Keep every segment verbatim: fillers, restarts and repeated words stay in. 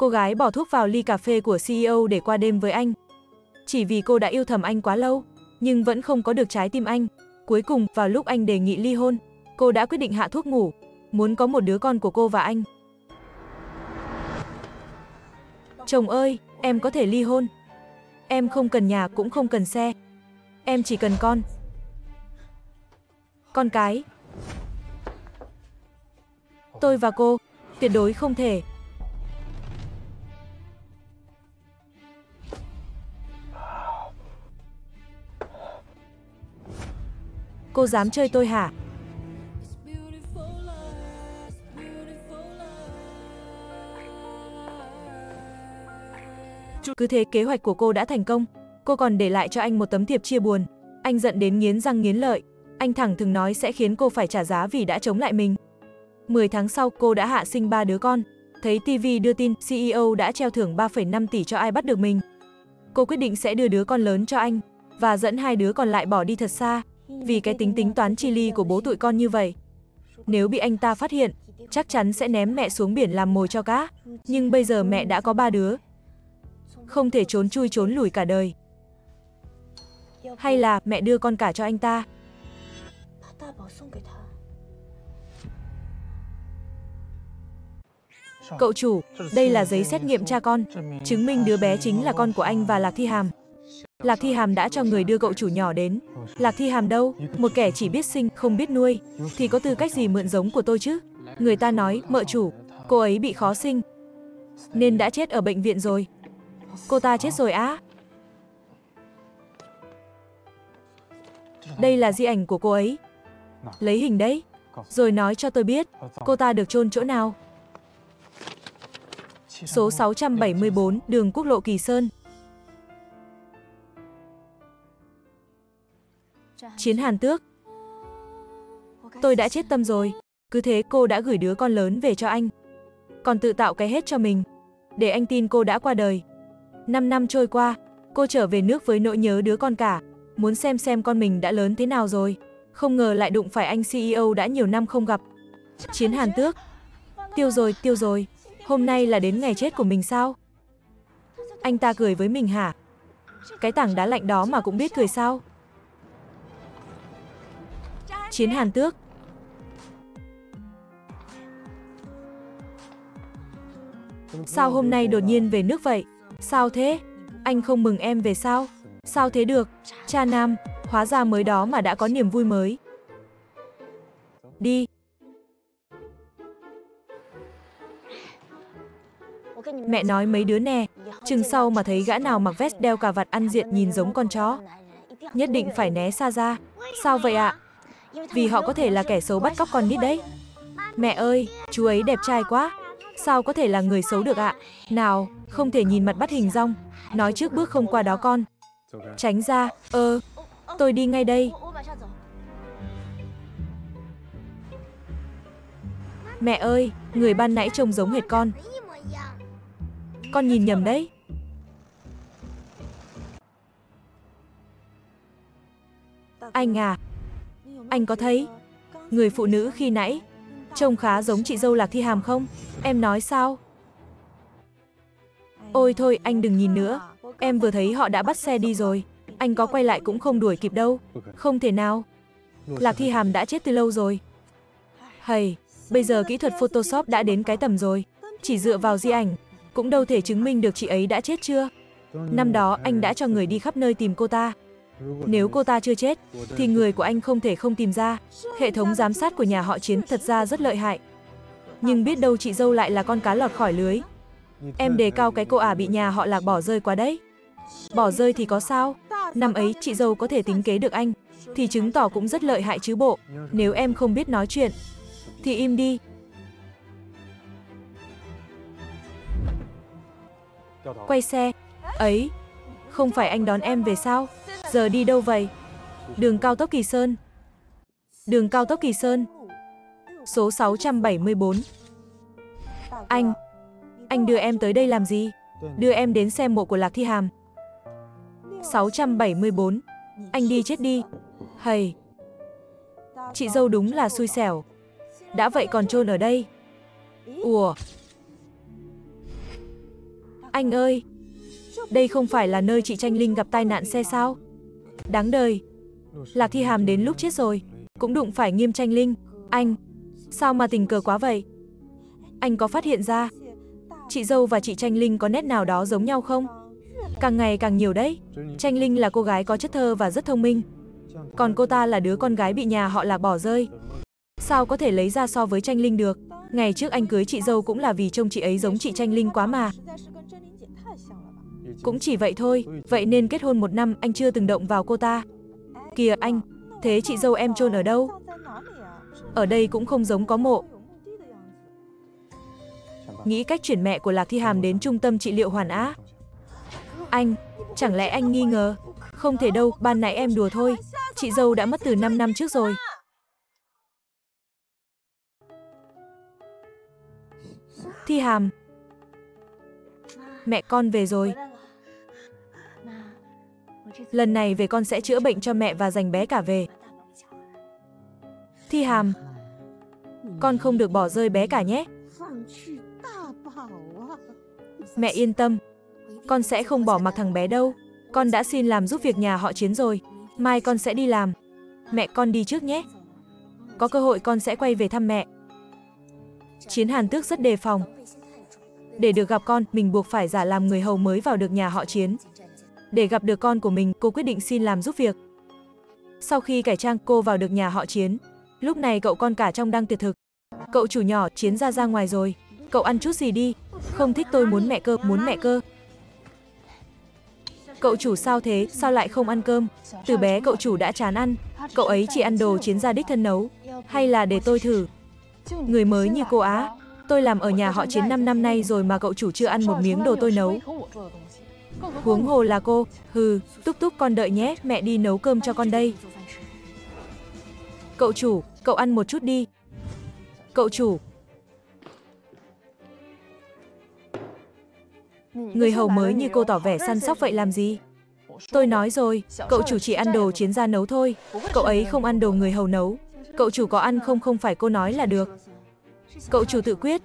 Cô gái bỏ thuốc vào ly cà phê của xê e ô để qua đêm với anh. Chỉ vì cô đã yêu thầm anh quá lâu, nhưng vẫn không có được trái tim anh. Cuối cùng, vào lúc anh đề nghị ly hôn, cô đã quyết định hạ thuốc ngủ, muốn có một đứa con của cô và anh. Chồng ơi, em có thể ly hôn. Em không cần nhà cũng không cần xe. Em chỉ cần con. Con cái. Tôi và cô, tuyệt đối không thể. Cô dám chơi tôi hả? Cứ thế kế hoạch của cô đã thành công. Cô còn để lại cho anh một tấm thiệp chia buồn. Anh giận đến nghiến răng nghiến lợi. Anh thẳng thừng nói sẽ khiến cô phải trả giá vì đã chống lại mình. mười tháng sau, cô đã hạ sinh ba đứa con. Thấy ti vi đưa tin xê e ô đã treo thưởng ba phẩy năm tỷ cho ai bắt được mình. Cô quyết định sẽ đưa đứa con lớn cho anh và dẫn hai đứa còn lại bỏ đi thật xa. Vì cái tính tính toán chi ly của bố tụi con như vậy. Nếu bị anh ta phát hiện, chắc chắn sẽ ném mẹ xuống biển làm mồi cho cá. Nhưng bây giờ mẹ đã có ba đứa. Không thể trốn chui trốn lủi cả đời. Hay là mẹ đưa con cả cho anh ta. Cậu chủ, đây là giấy xét nghiệm cha con, chứng minh đứa bé chính là con của anh và Lạc Thi Hàm. Lạc Thi Hàm đã cho người đưa cậu chủ nhỏ đến. Lạc Thi Hàm đâu? Một kẻ chỉ biết sinh, không biết nuôi, thì có tư cách gì mượn giống của tôi chứ? Người ta nói, mợ chủ, cô ấy bị khó sinh, nên đã chết ở bệnh viện rồi. Cô ta chết rồi á? Đây là di ảnh của cô ấy. Lấy hình đấy, rồi nói cho tôi biết, cô ta được chôn chỗ nào? Số sáu trăm bảy mươi bốn, đường quốc lộ Kỳ Sơn. Chiến Hàn Tước. Tôi đã chết tâm rồi. Cứ thế cô đã gửi đứa con lớn về cho anh, còn tự tạo cái hết cho mình, để anh tin cô đã qua đời. Năm năm trôi qua, cô trở về nước với nỗi nhớ đứa con cả, muốn xem xem con mình đã lớn thế nào rồi. Không ngờ lại đụng phải anh xê e ô đã nhiều năm không gặp. Chiến Hàn Tước. Tiêu rồi, tiêu rồi. Hôm nay là đến ngày chết của mình sao? Anh ta cười với mình hả? Cái tảng đá lạnh đó mà cũng biết cười sao? Chiến Hàn Tước. Sao hôm nay đột nhiên về nước vậy? Sao thế? Anh không mừng em về sao? Sao thế được? Cha nam, hóa ra mới đó mà đã có niềm vui mới. Đi. Mẹ nói mấy đứa nè, chừng sau mà thấy gã nào mặc vest đeo cà vạt ăn diện nhìn giống con chó, nhất định phải né xa ra. Sao vậy ạ? Vì họ có thể là kẻ xấu bắt cóc con nít đấy. Mẹ ơi, chú ấy đẹp trai quá. Sao có thể là người xấu được ạ? Nào, không thể nhìn mặt bắt hình dong. Nói trước bước không qua đó con. Tránh ra, ơ, tôi đi ngay đây. Mẹ ơi, người ban nãy trông giống hệt con. Con nhìn nhầm đấy. Anh à, anh có thấy người phụ nữ khi nãy trông khá giống chị dâu Lạc Thi Hàm không? Em nói sao? Ôi thôi, anh đừng nhìn nữa. Em vừa thấy họ đã bắt xe đi rồi. Anh có quay lại cũng không đuổi kịp đâu. Không thể nào. Lạc Thi Hàm đã chết từ lâu rồi. Hầy, bây giờ kỹ thuật Photoshop đã đến cái tầm rồi. Chỉ dựa vào di ảnh cũng đâu thể chứng minh được chị ấy đã chết chưa. Năm đó anh đã cho người đi khắp nơi tìm cô ta. Nếu cô ta chưa chết, thì người của anh không thể không tìm ra. Hệ thống giám sát của nhà họ Chiến thật ra rất lợi hại. Nhưng biết đâu chị dâu lại là con cá lọt khỏi lưới. Em đề cao cái cô ả bị nhà họ Lạc bỏ rơi quá đấy. Bỏ rơi thì có sao? Năm ấy chị dâu có thể tính kế được anh, thì chứng tỏ cũng rất lợi hại chứ bộ. Nếu em không biết nói chuyện, thì im đi. Quay xe. Ấy, không phải anh đón em về sao? Giờ đi đâu vậy? Đường cao tốc Kỳ Sơn. Đường cao tốc Kỳ Sơn. Số sáu trăm bảy mươi bốn. Anh, anh đưa em tới đây làm gì? Đưa em đến xem mộ của Lạc Thi Hàm. sáu trăm bảy mươi bốn. Anh đi chết đi. Hầy, chị dâu đúng là xui xẻo. Đã vậy còn chôn ở đây. Ủa? Anh ơi, đây không phải là nơi chị Tranh Linh gặp tai nạn xe sao? Đáng đời. Lạc Thi Hàm đến lúc chết rồi, cũng đụng phải Nghiêm Tranh Linh. Anh, sao mà tình cờ quá vậy? Anh có phát hiện ra chị dâu và chị Tranh Linh có nét nào đó giống nhau không? Càng ngày càng nhiều đấy. Tranh Linh là cô gái có chất thơ và rất thông minh. Còn cô ta là đứa con gái bị nhà họ Lạc bỏ rơi. Sao có thể lấy ra so với Tranh Linh được? Ngày trước anh cưới chị dâu cũng là vì trông chị ấy giống chị Tranh Linh quá mà. Cũng chỉ vậy thôi, vậy nên kết hôn một năm anh chưa từng động vào cô ta. Kìa anh, thế chị dâu em chôn ở đâu? Ở đây cũng không giống có mộ. Nghĩ cách chuyển mẹ của Lạc Thi Hàm đến trung tâm trị liệu Hoàn Á. Anh, chẳng lẽ anh nghi ngờ? Không thể đâu, ban nãy em đùa thôi. Chị dâu đã mất từ năm năm trước rồi. Thi Hàm, mẹ con về rồi. Lần này về con sẽ chữa bệnh cho mẹ và giành bé cả về. Thi Hàm, con không được bỏ rơi bé cả nhé. Mẹ yên tâm, con sẽ không bỏ mặc thằng bé đâu. Con đã xin làm giúp việc nhà họ Chiến rồi. Mai con sẽ đi làm. Mẹ con đi trước nhé. Có cơ hội con sẽ quay về thăm mẹ. Chiến Hàn Tước rất đề phòng. Để được gặp con, mình buộc phải giả làm người hầu mới vào được nhà họ Chiến. Để gặp được con của mình, cô quyết định xin làm giúp việc. Sau khi cải trang, cô vào được nhà họ Chiến. Lúc này cậu con cả trong đang tiệc thực. Cậu chủ nhỏ, Chiến ra ra ngoài rồi. Cậu ăn chút gì đi. Không thích tôi muốn mẹ cơ, muốn mẹ cơ. Cậu chủ sao thế, sao lại không ăn cơm? Từ bé cậu chủ đã chán ăn. Cậu ấy chỉ ăn đồ Chiến gia đích thân nấu. Hay là để tôi thử? Người mới như cô Á. Tôi làm ở nhà họ Chiến năm năm nay rồi mà cậu chủ chưa ăn một miếng đồ tôi nấu. Huống hồ là cô. Hừ, Túc Túc con đợi nhé, mẹ đi nấu cơm cho con đây. Cậu chủ, cậu ăn một chút đi. Cậu chủ. Người hầu mới như cô tỏ vẻ săn sóc vậy làm gì? Tôi nói rồi, cậu chủ chỉ ăn đồ Chiến gia nấu thôi. Cậu ấy không ăn đồ người hầu nấu. Cậu chủ có ăn không không phải cô nói là được. Cậu chủ tự quyết.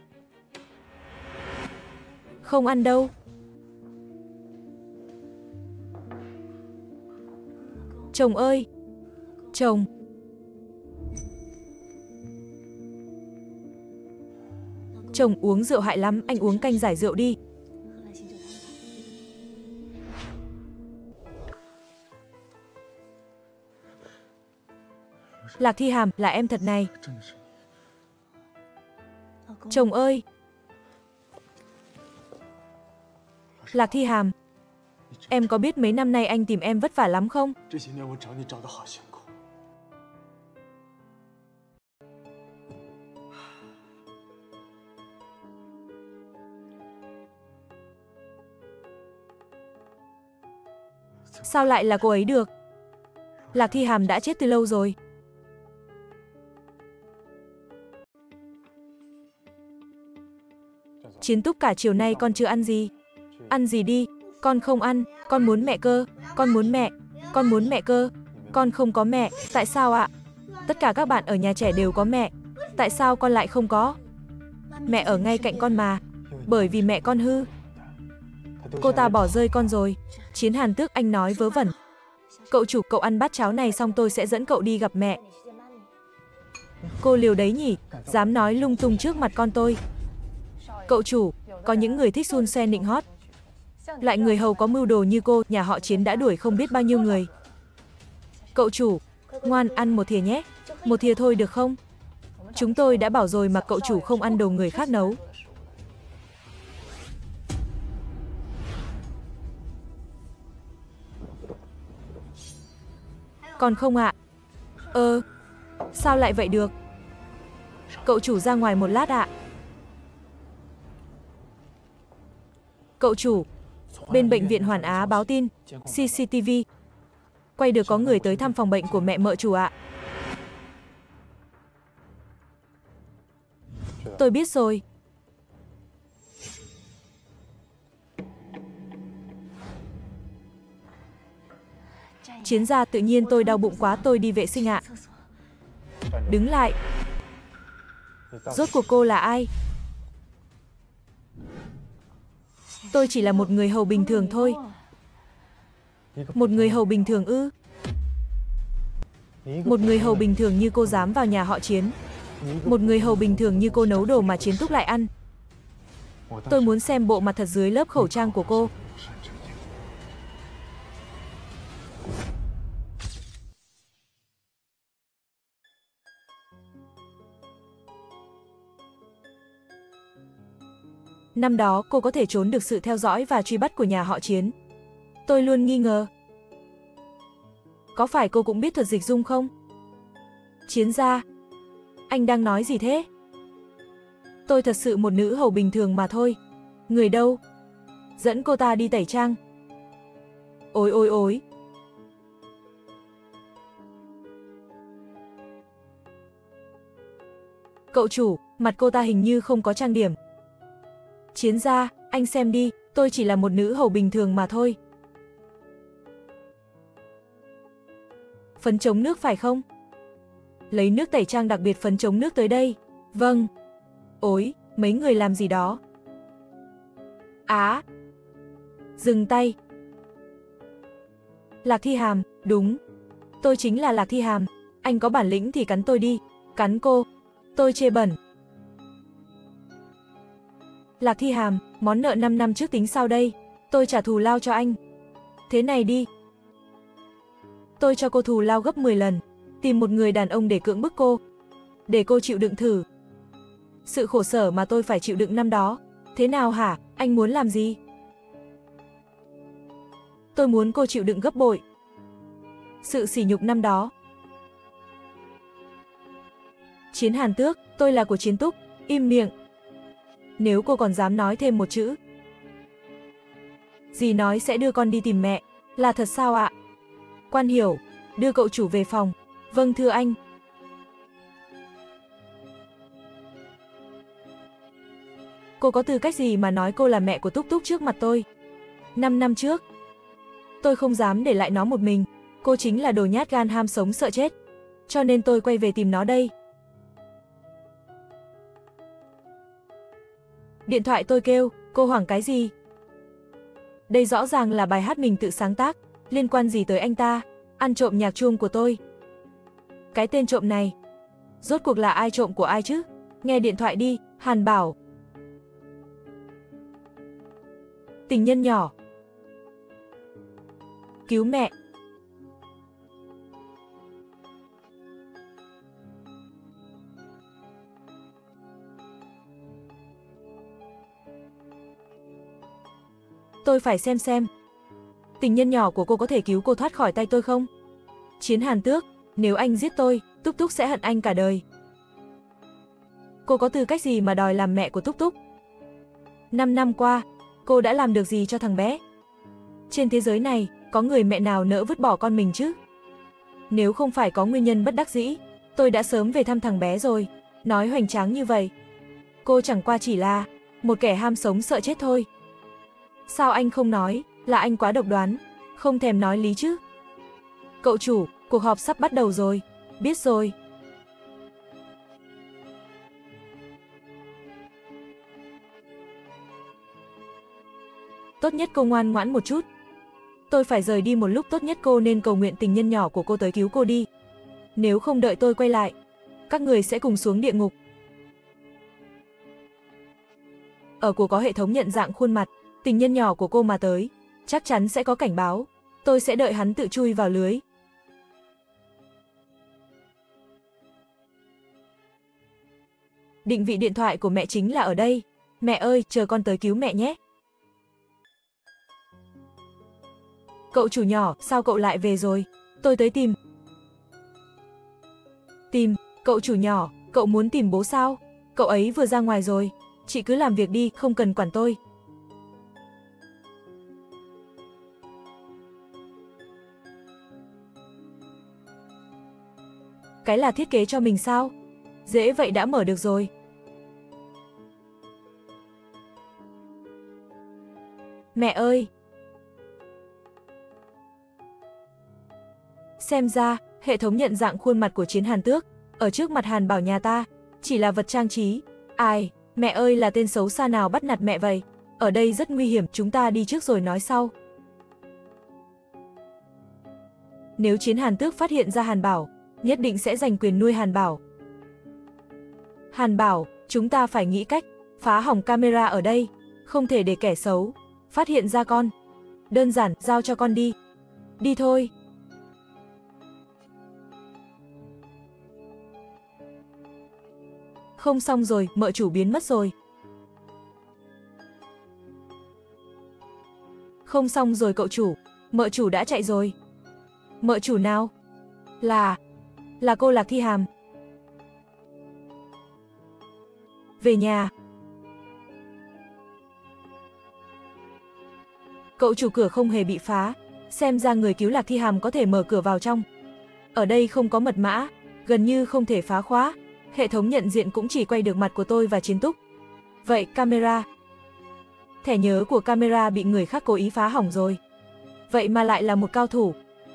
Không ăn đâu. Chồng ơi! Chồng! Chồng uống rượu hại lắm, anh uống canh giải rượu đi. Lạc Thi Hàm, là em thật này. Chồng ơi! Lạc Thi Hàm, em có biết mấy năm nay anh tìm em vất vả lắm không? Sao lại là cô ấy được? Lạc Thi Hàm đã chết từ lâu rồi. Chiến Túc, cả chiều nay con chưa ăn gì. Ăn gì đi. Con không ăn, con muốn mẹ cơ. Con muốn mẹ, con muốn mẹ cơ. Con không có mẹ, tại sao ạ? Tất cả các bạn ở nhà trẻ đều có mẹ. Tại sao con lại không có? Mẹ ở ngay cạnh con mà. Bởi vì mẹ con hư. Cô ta bỏ rơi con rồi. Chiến Hàn Tước, anh nói vớ vẩn. Cậu chủ, cậu ăn bát cháo này xong tôi sẽ dẫn cậu đi gặp mẹ. Cô liều đấy nhỉ, dám nói lung tung trước mặt con tôi. Cậu chủ, có những người thích xun xoe nịnh hót. Loại người hầu có mưu đồ như cô, nhà họ Chiến đã đuổi không biết bao nhiêu người. Cậu chủ, ngoan ăn một thìa nhé. Một thìa thôi được không? Chúng tôi đã bảo rồi mà cậu chủ không ăn đồ người khác nấu. Còn không ạ? Ơ, sao lại vậy được? Cậu chủ ra ngoài một lát ạ. Cậu chủ, bên bệnh viện Hoàn Á báo tin, xê xê tê vê. Quay được có người tới thăm phòng bệnh của mẹ mợ chủ ạ. Tôi biết rồi. Chiến gia, tự nhiên tôi đau bụng quá, tôi đi vệ sinh ạ. Đứng lại. Rốt cuộc cô là ai? Tôi chỉ là một người hầu bình thường thôi. Một người hầu bình thường ư? Một người hầu bình thường như cô dám vào nhà họ Chiến. Một người hầu bình thường như cô nấu đồ mà Chiến Túc lại ăn. Tôi muốn xem bộ mặt thật dưới lớp khẩu trang của cô. Năm đó cô có thể trốn được sự theo dõi và truy bắt của nhà họ Chiến. Tôi luôn nghi ngờ. Có phải cô cũng biết thuật dịch dung không? Chiến gia, anh đang nói gì thế? Tôi thật sự một nữ hầu bình thường mà thôi. Người đâu? Dẫn cô ta đi tẩy trang. Ôi ôi ôi. Cậu chủ, mặt cô ta hình như không có trang điểm. Chiến gia, anh xem đi, tôi chỉ là một nữ hầu bình thường mà thôi. Phấn chống nước phải không? Lấy nước tẩy trang đặc biệt phấn chống nước tới đây. Vâng. Ôi, mấy người làm gì đó? Á. Dừng tay. Lạc Thi Hàm, đúng. Tôi chính là Lạc Thi Hàm. Anh có bản lĩnh thì cắn tôi đi. Cắn cô. Tôi chê bẩn. Lạc Thi Hàm, món nợ năm năm trước tính sao đây? Tôi trả thù lao cho anh. Thế này đi. Tôi cho cô thù lao gấp mười lần. Tìm một người đàn ông để cưỡng bức cô. Để cô chịu đựng thử. Sự khổ sở mà tôi phải chịu đựng năm đó. Thế nào hả? Anh muốn làm gì? Tôi muốn cô chịu đựng gấp bội. Sự sỉ nhục năm đó. Chiến Hàn Tước, tôi là của Chiến Túc. Im miệng. Nếu cô còn dám nói thêm một chữ. Dì nói sẽ đưa con đi tìm mẹ. Là thật sao ạ? Quan Hiểu, đưa cậu chủ về phòng. Vâng thưa anh. Cô có tư cách gì mà nói cô là mẹ của Túc Túc trước mặt tôi? Năm năm trước, tôi không dám để lại nó một mình. Cô chính là đồ nhát gan ham sống sợ chết. Cho nên tôi quay về tìm nó đây. Điện thoại tôi kêu, cô hoảng cái gì? Đây rõ ràng là bài hát mình tự sáng tác, liên quan gì tới anh ta, ăn trộm nhạc chuông của tôi. Cái tên trộm này, rốt cuộc là ai trộm của ai chứ? Nghe điện thoại đi, Hàn bảo. Tình nhân nhỏ. Cứu mẹ. Tôi phải xem xem. Tình nhân nhỏ của cô có thể cứu cô thoát khỏi tay tôi không? Chiến Hàn Tước, nếu anh giết tôi, Túc Túc sẽ hận anh cả đời. Cô có tư cách gì mà đòi làm mẹ của Túc Túc? Năm năm qua, cô đã làm được gì cho thằng bé? Trên thế giới này, có người mẹ nào nỡ vứt bỏ con mình chứ? Nếu không phải có nguyên nhân bất đắc dĩ, tôi đã sớm về thăm thằng bé rồi. Nói hoành tráng như vậy. Cô chẳng qua chỉ là một kẻ ham sống sợ chết thôi. Sao anh không nói, là anh quá độc đoán, không thèm nói lý chứ? Cậu chủ, cuộc họp sắp bắt đầu rồi. Biết rồi. Tốt nhất cô ngoan ngoãn một chút. Tôi phải rời đi một lúc, tốt nhất cô nên cầu nguyện tình nhân nhỏ của cô tới cứu cô đi. Nếu không đợi tôi quay lại, các người sẽ cùng xuống địa ngục. Ở của có hệ thống nhận dạng khuôn mặt, tình nhân nhỏ của cô mà tới, chắc chắn sẽ có cảnh báo. Tôi sẽ đợi hắn tự chui vào lưới. Định vị điện thoại của mẹ chính là ở đây. Mẹ ơi, chờ con tới cứu mẹ nhé. Cậu chủ nhỏ, sao cậu lại về rồi? Tôi tới tìm. Tìm, cậu chủ nhỏ, cậu muốn tìm bố sao? Cậu ấy vừa ra ngoài rồi. Chị cứ làm việc đi, không cần quản tôi. Cái là thiết kế cho mình sao? Dễ vậy đã mở được rồi. Mẹ ơi! Xem ra, hệ thống nhận dạng khuôn mặt của Chiến Hàn Tước, ở trước mặt Hàn Bảo nhà ta, chỉ là vật trang trí. Ai, mẹ ơi, là tên xấu xa nào bắt nạt mẹ vậy? Ở đây rất nguy hiểm, chúng ta đi trước rồi nói sau. Nếu Chiến Hàn Tước phát hiện ra Hàn Bảo, nhất định sẽ giành quyền nuôi Hàn Bảo. Hàn Bảo, chúng ta phải nghĩ cách phá hỏng camera ở đây, không thể để kẻ xấu phát hiện ra con. Đơn giản, giao cho con đi. Đi thôi. Không xong rồi, mợ chủ biến mất rồi. Không xong rồi cậu chủ, mợ chủ đã chạy rồi. Mợ chủ nào? Là... là cô Lạc Thi Hàm. Về nhà. Cậu chủ, cửa không hề bị phá, xem ra người cứu Lạc Thi Hàm có thể mở cửa vào trong. Ở đây không có mật mã, gần như không thể phá khóa. Hệ thống nhận diện cũng chỉ quay được mặt của tôi và Chiến Túc. Vậy camera? Thẻ nhớ của camera bị người khác cố ý phá hỏng rồi. Vậy mà lại là một cao thủ.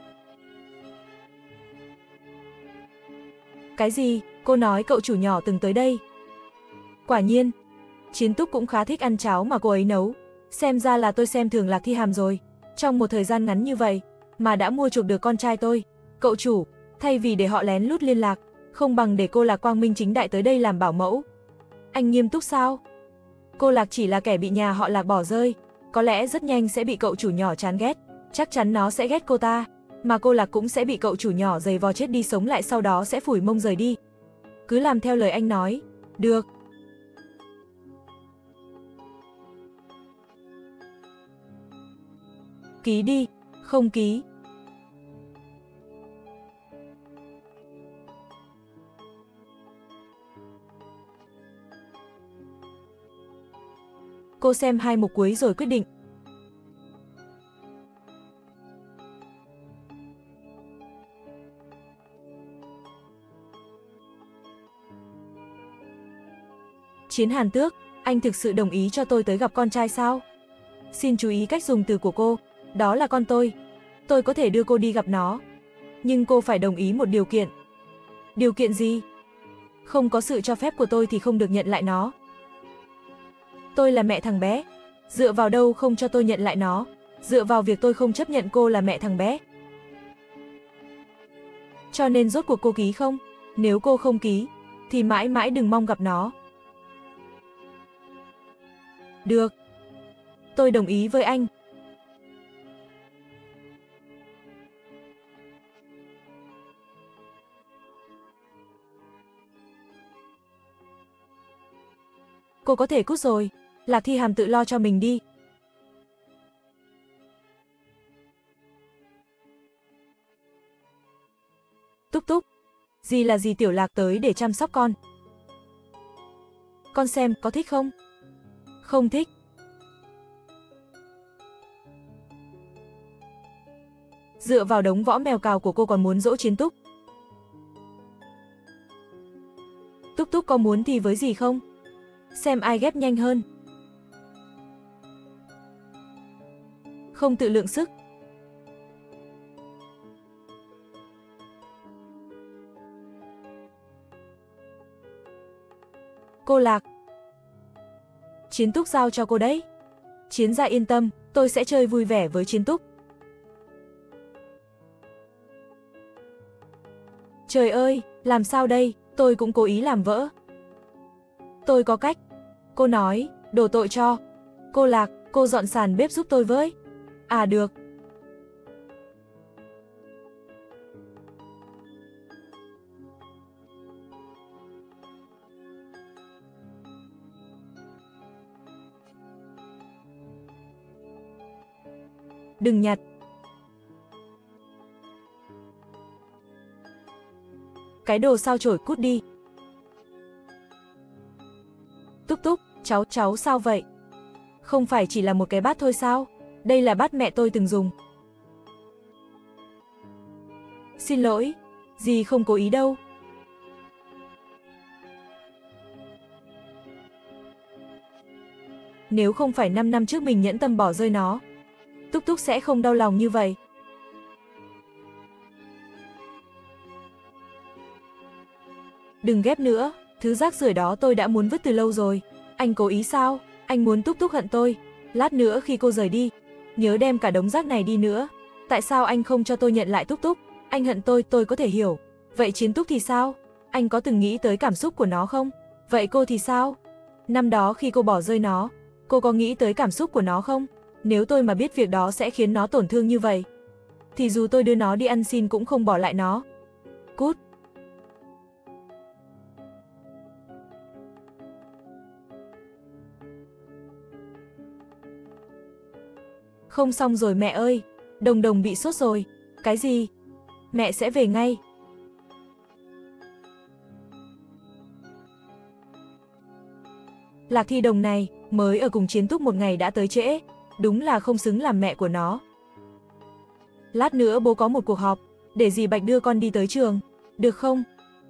Cái gì? Cô nói cậu chủ nhỏ từng tới đây. Quả nhiên, Chiến Túc cũng khá thích ăn cháo mà cô ấy nấu. Xem ra là tôi xem thường Lạc Thi Hàm rồi. Trong một thời gian ngắn như vậy mà đã mua chuộc được con trai tôi. Cậu chủ, thay vì để họ lén lút liên lạc, không bằng để cô Lạc quang minh chính đại tới đây làm bảo mẫu. Anh nghiêm túc sao? Cô Lạc chỉ là kẻ bị nhà họ Lạc bỏ rơi, có lẽ rất nhanh sẽ bị cậu chủ nhỏ chán ghét. Chắc chắn nó sẽ ghét cô ta, mà cô Lạc cũng sẽ bị cậu chủ nhỏ giày vò chết đi sống lại, sau đó sẽ phủi mông rời đi. Cứ làm theo lời anh nói. Được. Ký đi. Không ký. Cô xem hai mục cuối rồi quyết định. Chiến Hàn Tước, anh thực sự đồng ý cho tôi tới gặp con trai sao? Xin chú ý cách dùng từ của cô, đó là con tôi. Tôi có thể đưa cô đi gặp nó, nhưng cô phải đồng ý một điều kiện. Điều kiện gì? Không có sự cho phép của tôi thì không được nhận lại nó. Tôi là mẹ thằng bé, dựa vào đâu không cho tôi nhận lại nó? Dựa vào việc tôi không chấp nhận cô là mẹ thằng bé. Cho nên rốt cuộc cô ký không? Nếu cô không ký, thì mãi mãi đừng mong gặp nó. Được. Tôi đồng ý với anh. Cô có thể cút rồi. Lạc Thi Hàm tự lo cho mình đi. Túc Túc. Dì là dì Tiểu Lạc tới để chăm sóc con. Con xem có thích không? Không thích. Dựa vào đống võ mèo cào của cô còn muốn dỗ Chiến Túc. Túc Túc có muốn thì với dì không? Xem ai ghép nhanh hơn. Không tự lượng sức. Cô Lạc. Chiến Túc giao cho cô đấy. Chiến gia yên tâm, tôi sẽ chơi vui vẻ với Chiến Túc. Trời ơi, làm sao đây, tôi cũng cố ý làm vỡ. Tôi có cách. Cô nói, đổ tội cho. Cô Lạc, cô dọn sàn bếp giúp tôi với. À được. Đừng nhặt. Cái đồ sao chổi, cút đi. Túc Túc, cháu, cháu sao vậy? Không phải chỉ là một cái bát thôi sao? Đây là bát mẹ tôi từng dùng. Xin lỗi, dì không cố ý đâu. Nếu không phải năm năm trước mình nhẫn tâm bỏ rơi nó, Túc Túc sẽ không đau lòng như vậy. Đừng ghép nữa, thứ rác rưởi đó tôi đã muốn vứt từ lâu rồi. Anh cố ý sao? Anh muốn Túc Túc hận tôi. Lát nữa khi cô rời đi, nhớ đem cả đống rác này đi nữa. Tại sao anh không cho tôi nhận lại Túc Túc? Anh hận tôi, tôi có thể hiểu. Vậy Chiến Túc thì sao? Anh có từng nghĩ tới cảm xúc của nó không? Vậy cô thì sao? Năm đó khi cô bỏ rơi nó, cô có nghĩ tới cảm xúc của nó không? Nếu tôi mà biết việc đó sẽ khiến nó tổn thương như vậy, thì dù tôi đưa nó đi ăn xin cũng không bỏ lại nó. Cút. Không xong rồi mẹ ơi, Đồng Đồng bị sốt rồi. Cái gì? Mẹ sẽ về ngay. Lạc Thi Đồng này, mới ở cùng Chiến Túc một ngày đã tới trễ, đúng là không xứng làm mẹ của nó. Lát nữa bố có một cuộc họp, để dì Bạch đưa con đi tới trường, được không?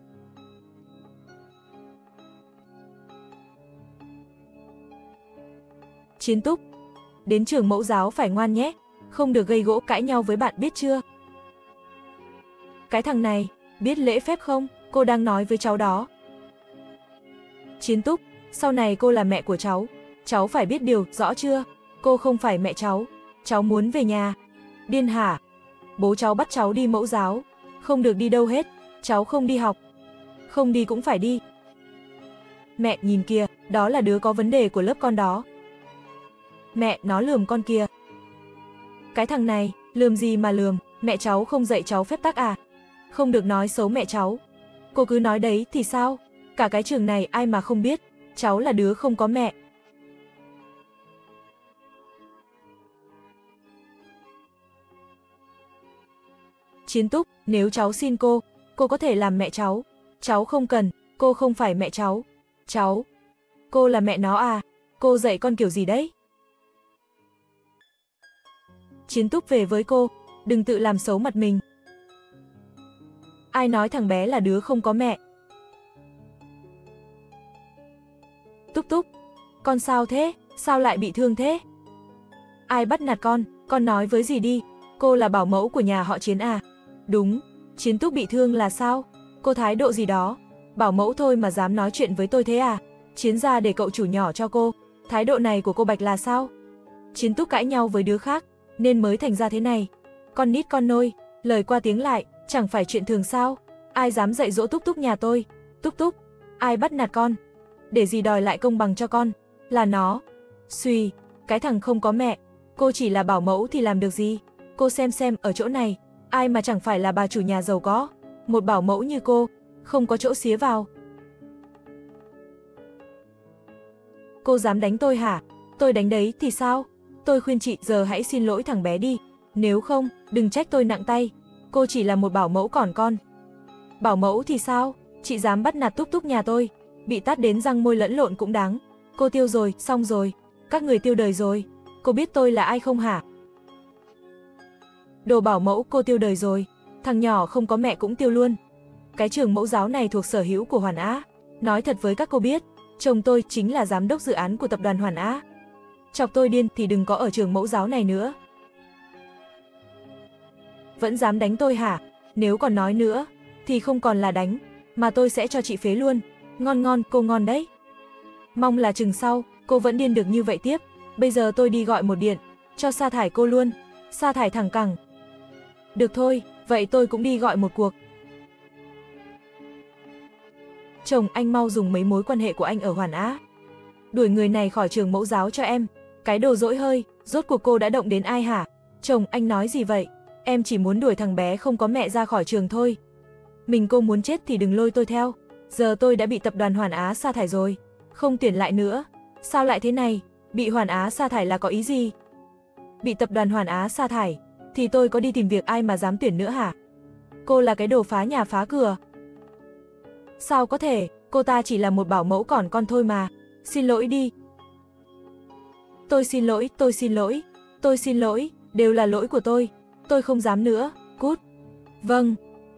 Chiến Túc, đến trường mẫu giáo phải ngoan nhé, không được gây gỗ cãi nhau với bạn biết chưa? Cái thằng này, biết lễ phép không? Cô đang nói với cháu đó. Chiến Túc, sau này cô là mẹ của cháu, cháu phải biết điều, rõ chưa? Cô không phải mẹ cháu, cháu muốn về nhà. Điên hả? Bố cháu bắt cháu đi mẫu giáo, không được đi đâu hết, cháu không đi học. Không đi cũng phải đi. Mẹ, nhìn kìa, đó là đứa có vấn đề của lớp con đó. Mẹ, nó lườm con kìa. Cái thằng này, lườm gì mà lườm, mẹ cháu không dạy cháu phép tắc à? Không được nói xấu mẹ cháu. Cô cứ nói đấy thì sao? Cả cái trường này ai mà không biết, cháu là đứa không có mẹ. Chiến Túc, nếu cháu xin cô, cô có thể làm mẹ cháu. Cháu không cần, cô không phải mẹ cháu. Cháu, cô là mẹ nó à? Cô dạy con kiểu gì đấy? Chiến Túc về với cô, đừng tự làm xấu mặt mình. Ai nói thằng bé là đứa không có mẹ? Túc Túc, con sao thế? Sao lại bị thương thế? Ai bắt nạt con? Con nói với dì đi. Cô là bảo mẫu của nhà họ Chiến à? Đúng, Chiến Túc bị thương là sao? Cô thái độ gì đó? Bảo mẫu thôi mà dám nói chuyện với tôi thế à? Chiến ra để cậu chủ nhỏ cho cô. Thái độ này của cô Bạch là sao? Chiến Túc cãi nhau với đứa khác, nên mới thành ra thế này. Con nít con nôi, lời qua tiếng lại, chẳng phải chuyện thường sao? Ai dám dạy dỗ Túc Túc nhà tôi? Túc Túc, ai bắt nạt con? Để dì đòi lại công bằng cho con. Là nó. Suy, cái thằng không có mẹ. Cô chỉ là bảo mẫu thì làm được gì? Cô xem xem ở chỗ này, ai mà chẳng phải là bà chủ nhà giàu có. Một bảo mẫu như cô, không có chỗ xía vào. Cô dám đánh tôi hả? Tôi đánh đấy thì sao? Tôi khuyên chị giờ hãy xin lỗi thằng bé đi. Nếu không, đừng trách tôi nặng tay. Cô chỉ là một bảo mẫu còn con. Bảo mẫu thì sao? Chị dám bắt nạt Túc Túc nhà tôi. Bị tát đến răng môi lẫn lộn cũng đáng. Cô tiêu rồi, xong rồi. Các người tiêu đời rồi. Cô biết tôi là ai không hả? Đồ bảo mẫu, cô tiêu đời rồi. Thằng nhỏ không có mẹ cũng tiêu luôn. Cái trường mẫu giáo này thuộc sở hữu của Hoàn Á. Nói thật với các cô biết, chồng tôi chính là giám đốc dự án của tập đoàn Hoàn Á. Chọc tôi điên thì đừng có ở trường mẫu giáo này nữa. Vẫn dám đánh tôi hả? Nếu còn nói nữa, thì không còn là đánh, mà tôi sẽ cho chị phế luôn. Ngon ngon, cô ngon đấy. Mong là chừng sau, cô vẫn điên được như vậy tiếp. Bây giờ tôi đi gọi một điện, cho sa thải cô luôn. Sa thải thẳng cẳng. Được thôi, vậy tôi cũng đi gọi một cuộc. Chồng, anh mau dùng mấy mối quan hệ của anh ở Hoàn Á. Đuổi người này khỏi trường mẫu giáo cho em. Cái đồ dỗi hơi, rốt cuộc cô đã động đến ai hả? Chồng, anh nói gì vậy? Em chỉ muốn đuổi thằng bé không có mẹ ra khỏi trường thôi. Mình cô muốn chết thì đừng lôi tôi theo. Giờ tôi đã bị tập đoàn Hoàn Á sa thải rồi, không tuyển lại nữa. Sao lại thế này? Bị Hoàn Á sa thải là có ý gì? Bị tập đoàn Hoàn Á sa thải, thì tôi có đi tìm việc ai mà dám tuyển nữa hả? Cô là cái đồ phá nhà phá cửa. Sao có thể, cô ta chỉ là một bảo mẫu còn con thôi mà. Xin lỗi đi. Tôi xin lỗi, tôi xin lỗi, tôi xin lỗi, đều là lỗi của tôi. Tôi không dám nữa, cút. Vâng.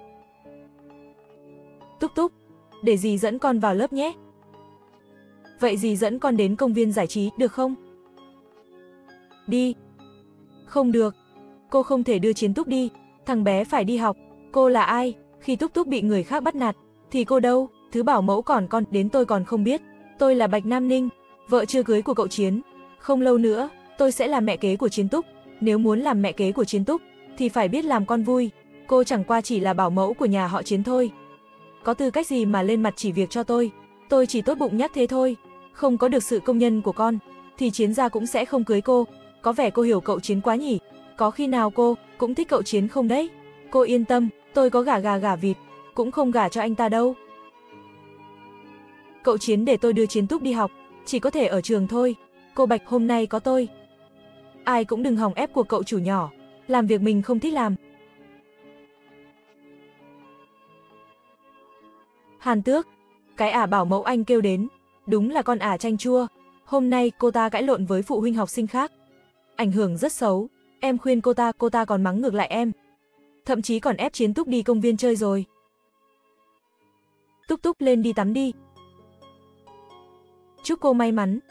Túc Túc, để dì dẫn con vào lớp nhé. Vậy dì dẫn con đến công viên giải trí, được không? Đi. Không được. Cô không thể đưa Chiến Túc đi, thằng bé phải đi học. Cô là ai? Khi Túc Túc bị người khác bắt nạt, thì cô đâu? Thứ bảo mẫu còn con, đến tôi còn không biết. Tôi là Bạch Nam Ninh, vợ chưa cưới của cậu Chiến. Không lâu nữa, tôi tôi sẽ là mẹ kế của Chiến Túc. Nếu muốn làm mẹ kế của Chiến Túc, thì phải biết làm con vui. Cô chẳng qua chỉ là bảo mẫu của nhà họ Chiến thôi. Có tư cách gì mà lên mặt chỉ việc cho tôi? Tôi chỉ tốt bụng nhắc thế thôi. Không có được sự công nhận của con, thì Chiến gia cũng sẽ không cưới cô. Có vẻ cô hiểu cậu Chiến quá nhỉ? Có khi nào cô cũng thích cậu Chiến không đấy? Cô yên tâm, tôi có gả gà gả vịt, cũng không gả cho anh ta đâu. Cậu Chiến để tôi đưa Chiến Túc đi học, chỉ có thể ở trường thôi. Cô Bạch, hôm nay có tôi. Ai cũng đừng hòng ép cuộc cậu chủ nhỏ, làm việc mình không thích làm. Hàn Tước, cái ả bảo mẫu anh kêu đến, đúng là con ả chanh chua. Hôm nay cô ta cãi lộn với phụ huynh học sinh khác, ảnh hưởng rất xấu. Em khuyên cô ta, cô ta còn mắng ngược lại em. Thậm chí còn ép Chiến Túc đi công viên chơi rồi. Túc Túc lên đi tắm đi. Chúc cô may mắn.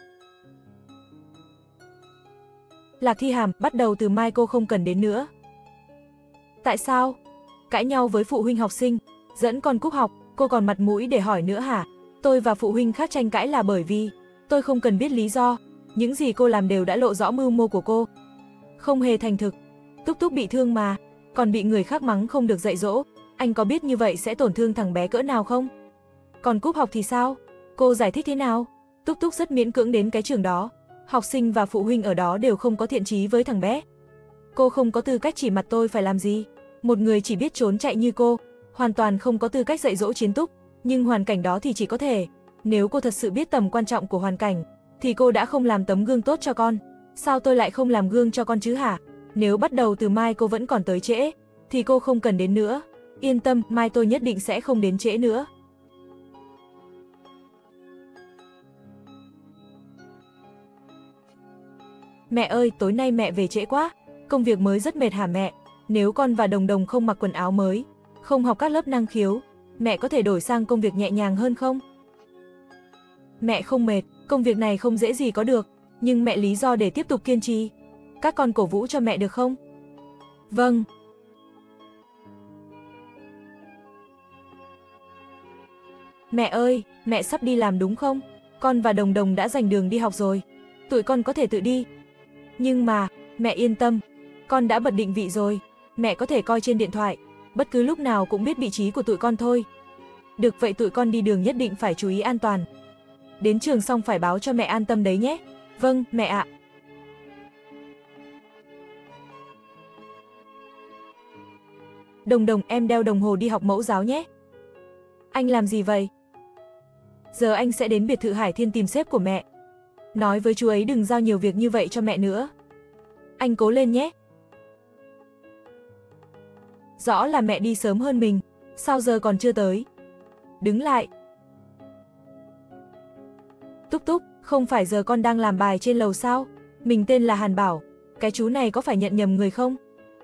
Lạc Thi Hàm, bắt đầu từ mai cô không cần đến nữa. Tại sao? Cãi nhau với phụ huynh học sinh, dẫn con cúp học, cô còn mặt mũi để hỏi nữa hả? Tôi và phụ huynh khác tranh cãi là bởi vì tôi không cần biết lý do. Những gì cô làm đều đã lộ rõ mưu mô của cô. Không hề thành thực. Túc Túc bị thương mà, còn bị người khác mắng không được dạy dỗ. Anh có biết như vậy sẽ tổn thương thằng bé cỡ nào không? Còn cúp học thì sao? Cô giải thích thế nào? Túc Túc rất miễn cưỡng đến cái trường đó. Học sinh và phụ huynh ở đó đều không có thiện chí với thằng bé. Cô không có tư cách chỉ mặt tôi phải làm gì. Một người chỉ biết trốn chạy như cô, hoàn toàn không có tư cách dạy dỗ Chiến Túc. Nhưng hoàn cảnh đó thì chỉ có thể. Nếu cô thật sự biết tầm quan trọng của hoàn cảnh, thì cô đã không làm tấm gương tốt cho con. Sao tôi lại không làm gương cho con chứ hả? Nếu bắt đầu từ mai cô vẫn còn tới trễ, thì cô không cần đến nữa. Yên tâm, mai tôi nhất định sẽ không đến trễ nữa. Mẹ ơi, tối nay mẹ về trễ quá. Công việc mới rất mệt hả mẹ? Nếu con và Đồng Đồng không mặc quần áo mới, không học các lớp năng khiếu, mẹ có thể đổi sang công việc nhẹ nhàng hơn không? Mẹ không mệt, công việc này không dễ gì có được, nhưng mẹ lý do để tiếp tục kiên trì. Các con cổ vũ cho mẹ được không? Vâng. Mẹ ơi, mẹ sắp đi làm đúng không? Con và Đồng Đồng đã giành đường đi học rồi. Tụi con có thể tự đi. Nhưng mà, mẹ yên tâm, con đã bật định vị rồi. Mẹ có thể coi trên điện thoại, bất cứ lúc nào cũng biết vị trí của tụi con thôi. Được vậy tụi con đi đường nhất định phải chú ý an toàn. Đến trường xong phải báo cho mẹ an tâm đấy nhé. Vâng, mẹ ạ. Đồng Đồng, em đeo đồng hồ đi học mẫu giáo nhé. Anh làm gì vậy? Giờ anh sẽ đến biệt thự Hải Thiên tìm sếp của mẹ. Nói với chú ấy đừng giao nhiều việc như vậy cho mẹ nữa. Anh cố lên nhé. Rõ là mẹ đi sớm hơn mình, sao giờ còn chưa tới? Đứng lại. Túc Túc, không phải giờ con đang làm bài trên lầu sao? Mình tên là Hàn Bảo, cái chú này có phải nhận nhầm người không?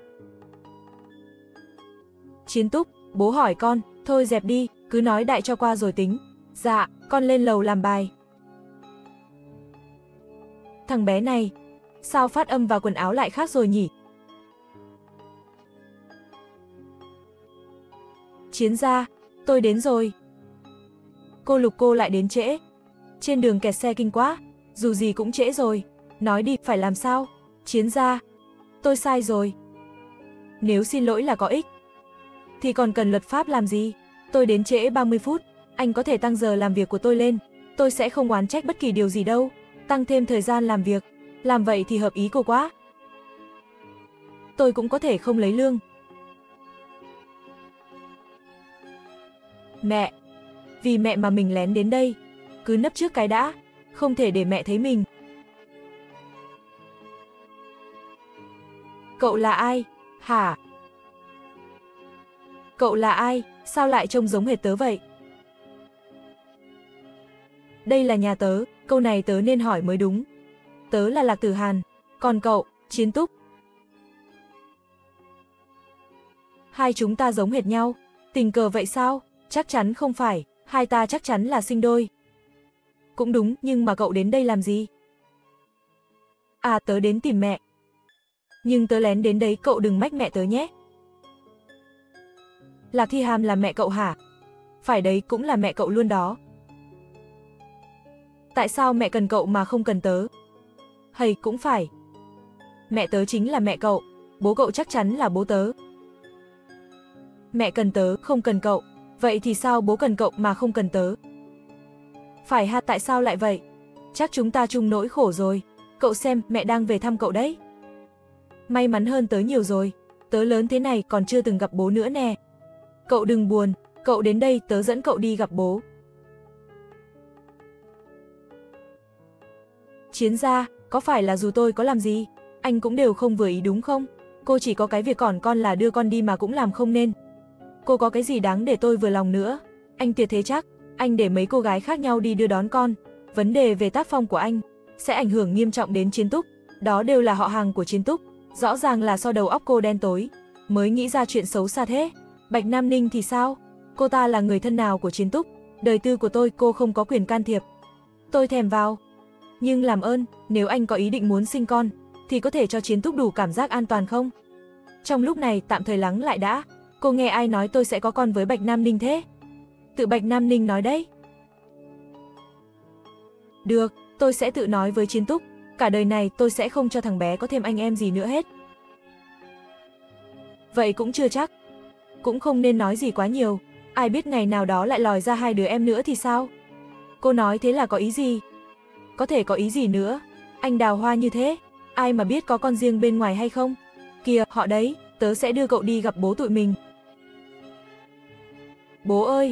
Chiến Túc, bố hỏi con, thôi dẹp đi, cứ nói đại cho qua rồi tính. Dạ, con lên lầu làm bài. Thằng bé này, sao phát âm và quần áo lại khác rồi nhỉ? Chiến gia, tôi đến rồi. Cô Lục cô lại đến trễ. Trên đường kẹt xe kinh quá, dù gì cũng trễ rồi. Nói đi, phải làm sao? Chiến gia, tôi sai rồi. Nếu xin lỗi là có ích, thì còn cần luật pháp làm gì? Tôi đến trễ ba mươi phút, anh có thể tăng giờ làm việc của tôi lên. Tôi sẽ không oán trách bất kỳ điều gì đâu. Tăng thêm thời gian làm việc, làm vậy thì hợp ý cô quá. Tôi cũng có thể không lấy lương. Mẹ, vì mẹ mà mình lén đến đây. Cứ nấp trước cái đã, không thể để mẹ thấy mình. Cậu là ai? Hả? Cậu là ai? Sao lại trông giống hệt tớ vậy? Đây là nhà tớ, câu này tớ nên hỏi mới đúng. Tớ là Lạc Tử Hàn, còn cậu, Chiến Túc. Hai chúng ta giống hệt nhau, tình cờ vậy sao? Chắc chắn không phải, hai ta chắc chắn là sinh đôi. Cũng đúng, nhưng mà cậu đến đây làm gì? À, tớ đến tìm mẹ. Nhưng tớ lén đến đấy, cậu đừng mách mẹ tớ nhé. Lạc Thi Hàm là mẹ cậu hả? Phải đấy, cũng là mẹ cậu luôn đó. Tại sao mẹ cần cậu mà không cần tớ? Hay cũng phải. Mẹ tớ chính là mẹ cậu, bố cậu chắc chắn là bố tớ. Mẹ cần tớ, không cần cậu. Vậy thì sao bố cần cậu mà không cần tớ? Phải ha, tại sao lại vậy? Chắc chúng ta chung nỗi khổ rồi. Cậu xem, mẹ đang về thăm cậu đấy. May mắn hơn tớ nhiều rồi. Tớ lớn thế này còn chưa từng gặp bố nữa nè. Cậu đừng buồn, cậu đến đây tớ dẫn cậu đi gặp bố. Chiến gia, có phải là dù tôi có làm gì, anh cũng đều không vừa ý đúng không? Cô chỉ có cái việc còn con là đưa con đi mà cũng làm không nên. Cô có cái gì đáng để tôi vừa lòng nữa? Anh tuyệt thế chắc, anh để mấy cô gái khác nhau đi đưa đón con. Vấn đề về tác phong của anh sẽ ảnh hưởng nghiêm trọng đến Chiến Túc. Đó đều là họ hàng của Chiến Túc. Rõ ràng là do đầu óc cô đen tối mới nghĩ ra chuyện xấu xa thế. Bạch Nam Ninh thì sao? Cô ta là người thân nào của Chiến Túc? Đời tư của tôi cô không có quyền can thiệp. Tôi thèm vào. Nhưng làm ơn, nếu anh có ý định muốn sinh con, thì có thể cho Chiến Túc đủ cảm giác an toàn không? Trong lúc này tạm thời lắng lại đã. Cô nghe ai nói tôi sẽ có con với Bạch Nam Ninh thế? Tự Bạch Nam Ninh nói đấy. Được, tôi sẽ tự nói với Chiến Túc. Cả đời này tôi sẽ không cho thằng bé có thêm anh em gì nữa hết. Vậy cũng chưa chắc. Cũng không nên nói gì quá nhiều. Ai biết ngày nào đó lại lòi ra hai đứa em nữa thì sao? Cô nói thế là có ý gì? Có thể có ý gì nữa? Anh đào hoa như thế, ai mà biết có con riêng bên ngoài hay không? Kìa, họ đấy, tớ sẽ đưa cậu đi gặp bố tụi mình. Bố ơi!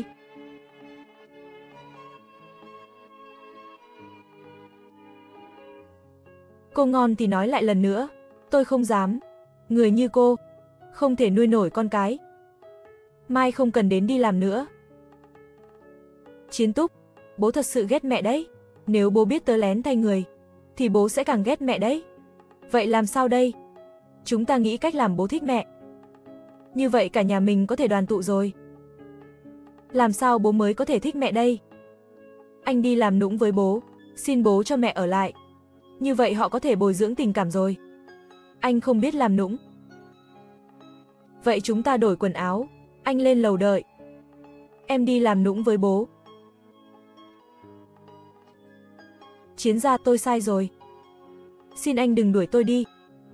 Cô ngon thì nói lại lần nữa, tôi không dám. Người như cô, không thể nuôi nổi con cái. Mai không cần đến đi làm nữa. Chiến Túc, bố thật sự ghét mẹ đấy. Nếu bố biết tớ lén thay người, thì bố sẽ càng ghét mẹ đấy. Vậy làm sao đây? Chúng ta nghĩ cách làm bố thích mẹ. Như vậy cả nhà mình có thể đoàn tụ rồi. Làm sao bố mới có thể thích mẹ đây? Anh đi làm nũng với bố, xin bố cho mẹ ở lại. Như vậy họ có thể bồi dưỡng tình cảm rồi. Anh không biết làm nũng. Vậy chúng ta đổi quần áo, anh lên lầu đợi. Em đi làm nũng với bố. Chiến gia, tôi sai rồi. Xin anh đừng đuổi tôi đi.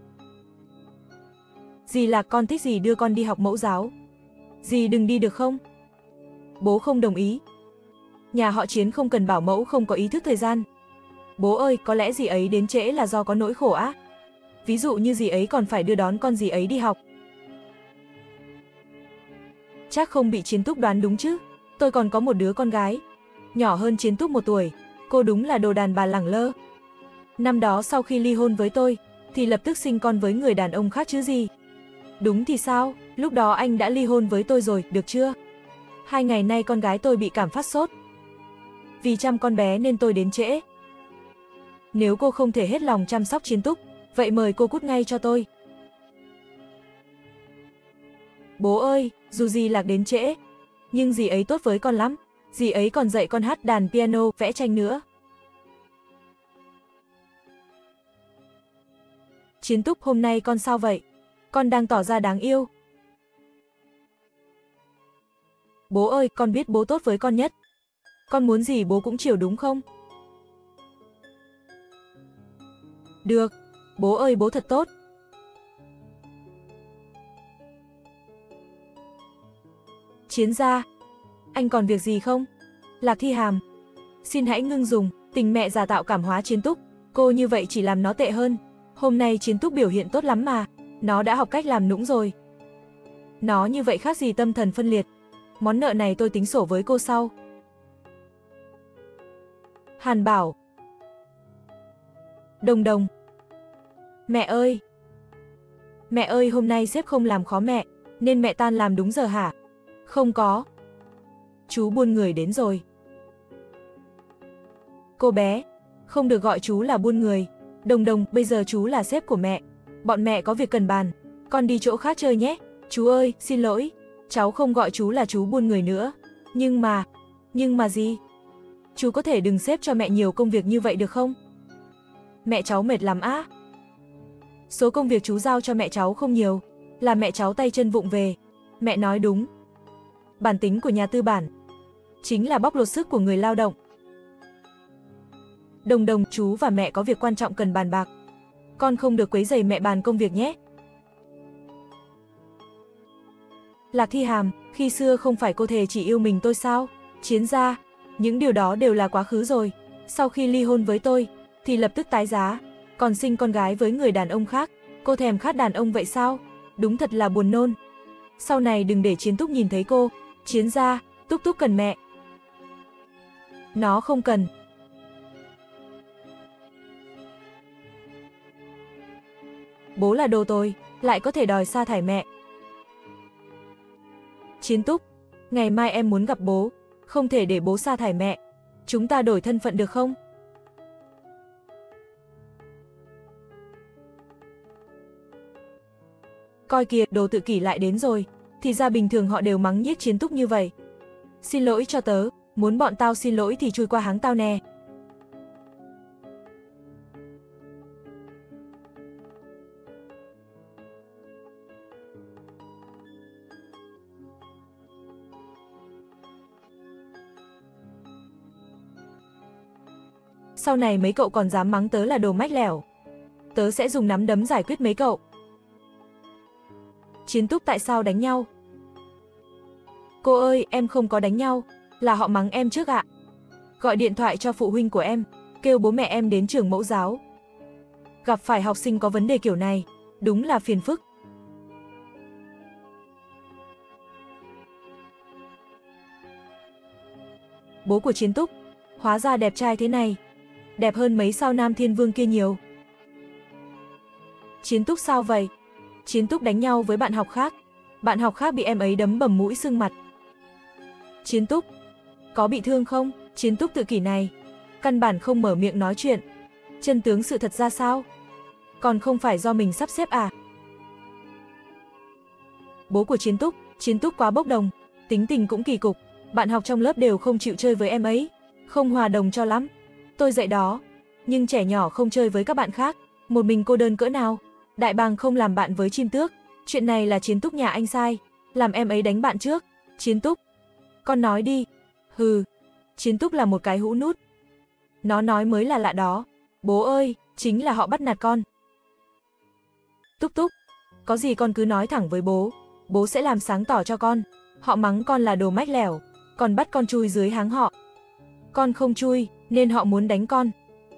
Dì Lạc, con thích dì đưa con đi học mẫu giáo. Dì đừng đi được không? Bố không đồng ý. Nhà họ Chiến không cần bảo mẫu không có ý thức thời gian. Bố ơi, có lẽ dì ấy đến trễ là do có nỗi khổ á. Ví dụ như dì ấy còn phải đưa đón con dì ấy đi học. Chắc không bị Chiến Túc đoán đúng chứ. Tôi còn có một đứa con gái, nhỏ hơn Chiến Túc một tuổi. Cô đúng là đồ đàn bà lẳng lơ. Năm đó sau khi ly hôn với tôi, thì lập tức sinh con với người đàn ông khác chứ gì. Đúng thì sao, lúc đó anh đã ly hôn với tôi rồi, được chưa? Hai ngày nay con gái tôi bị cảm phát sốt. Vì chăm con bé nên tôi đến trễ. Nếu cô không thể hết lòng chăm sóc Chiến Túc, vậy mời cô cút ngay cho tôi. Bố ơi, dù dì Lạc đến trễ, nhưng dì ấy tốt với con lắm. Dì ấy còn dạy con hát đàn piano, vẽ tranh nữa. Chiến Túc, hôm nay con sao vậy? Con đang tỏ ra đáng yêu. Bố ơi, con biết bố tốt với con nhất. Con muốn gì bố cũng chiều đúng không? Được, bố ơi, bố thật tốt. Chiến gia, anh còn việc gì không? Lạc Thi Hàm, xin hãy ngưng dùng tình mẹ giả tạo cảm hóa Chiến Túc. Cô như vậy chỉ làm nó tệ hơn. Hôm nay Chiến Túc biểu hiện tốt lắm mà. Nó đã học cách làm nũng rồi. Nó như vậy khác gì tâm thần phân liệt. Món nợ này tôi tính sổ với cô sau. Hàn Bảo, Đồng Đồng. Mẹ ơi! Mẹ ơi, hôm nay sếp không làm khó mẹ, nên mẹ tan làm đúng giờ hả? Không có. Chú buôn người đến rồi. Cô bé, không được gọi chú là buôn người. Đồng Đồng, bây giờ chú là sếp của mẹ. Bọn mẹ có việc cần bàn. Con đi chỗ khác chơi nhé. Chú ơi, xin lỗi. Cháu không gọi chú là chú buôn người nữa. Nhưng mà... Nhưng mà gì? Chú có thể đừng xếp cho mẹ nhiều công việc như vậy được không? Mẹ cháu mệt lắm á. Số công việc chú giao cho mẹ cháu không nhiều. Là mẹ cháu tay chân vụng về. Mẹ nói đúng. Bản tính của nhà tư bản chính là bóc lột sức của người lao động. Đồng Đồng, chú và mẹ có việc quan trọng cần bàn bạc. con không được quấy rầy mẹ bàn công việc nhé. Lạc Thi Hàm, khi xưa không phải cô thề chỉ yêu mình tôi sao? Chiến gia, những điều đó đều là quá khứ rồi. Sau khi ly hôn với tôi, thì lập tức tái giá, còn sinh con gái với người đàn ông khác. Cô thèm khát đàn ông vậy sao? Đúng thật là buồn nôn. Sau này đừng để Chiến Túc nhìn thấy cô. Chiến gia, Túc Túc cần mẹ. Nó không cần. Bố là đồ tồi, lại có thể đòi sa thải mẹ. Chiến Túc, ngày mai em muốn gặp bố, không thể để bố sa thải mẹ. Chúng ta đổi thân phận được không? Coi kìa, đồ tự kỷ lại đến rồi. Thì ra bình thường họ đều mắng nhiếc Chiến Túc như vậy. Xin lỗi cho tớ, muốn bọn tao xin lỗi thì chui qua háng tao nè. Sau này mấy cậu còn dám mắng tớ là đồ mách lẻo, tớ sẽ dùng nắm đấm giải quyết mấy cậu. Chiến Túc tại sao đánh nhau? Cô ơi, em không có đánh nhau, là họ mắng em trước ạ. Gọi điện thoại cho phụ huynh của em, kêu bố mẹ em đến trường mẫu giáo. Gặp phải học sinh có vấn đề kiểu này, đúng là phiền phức. Bố của Chiến Túc, hóa ra đẹp trai thế này, đẹp hơn mấy sao Nam Thiên Vương kia nhiều. Chiến Túc sao vậy? Chiến Túc đánh nhau với bạn học khác, bạn học khác bị em ấy đấm bầm mũi sưng mặt. Chiến Túc, có bị thương không? Chiến Túc tự kỷ này, căn bản không mở miệng nói chuyện. Chân tướng sự thật ra sao? Còn không phải do mình sắp xếp à? Bố của Chiến Túc, Chiến Túc quá bốc đồng, tính tình cũng kỳ cục, bạn học trong lớp đều không chịu chơi với em ấy, không hòa đồng cho lắm. Tôi dạy đó, nhưng trẻ nhỏ không chơi với các bạn khác, một mình cô đơn cỡ nào. Đại bàng không làm bạn với chim tước, chuyện này là Chiến Túc nhà anh sai, làm em ấy đánh bạn trước. Chiến Túc, con nói đi. Hừ, Chiến Túc là một cái hũ nút. Nó nói mới là lạ đó. Bố ơi, chính là họ bắt nạt con. Túc Túc, có gì con cứ nói thẳng với bố, bố sẽ làm sáng tỏ cho con. Họ mắng con là đồ mách lẻo, còn bắt con chui dưới háng họ. Con không chui, nên họ muốn đánh con.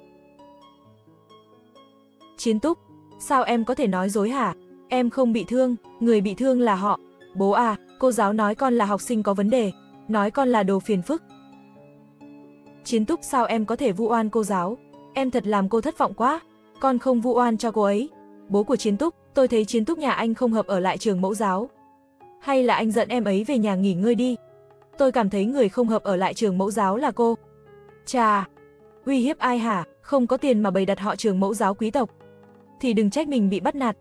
Chiến Túc, sao em có thể nói dối hả? Em không bị thương, người bị thương là họ. Bố à, cô giáo nói con là học sinh có vấn đề, nói con là đồ phiền phức. Chiến Túc, sao em có thể vu oan cô giáo? Em thật làm cô thất vọng quá. Con không vu oan cho cô ấy. Bố của Chiến Túc, tôi thấy Chiến Túc nhà anh không hợp ở lại trường mẫu giáo. Hay là anh dẫn em ấy về nhà nghỉ ngơi đi. Tôi cảm thấy người không hợp ở lại trường mẫu giáo là cô. Chà, uy hiếp ai hả? Không có tiền mà bày đặt họ trường mẫu giáo quý tộc, thì đừng trách mình bị bắt nạt.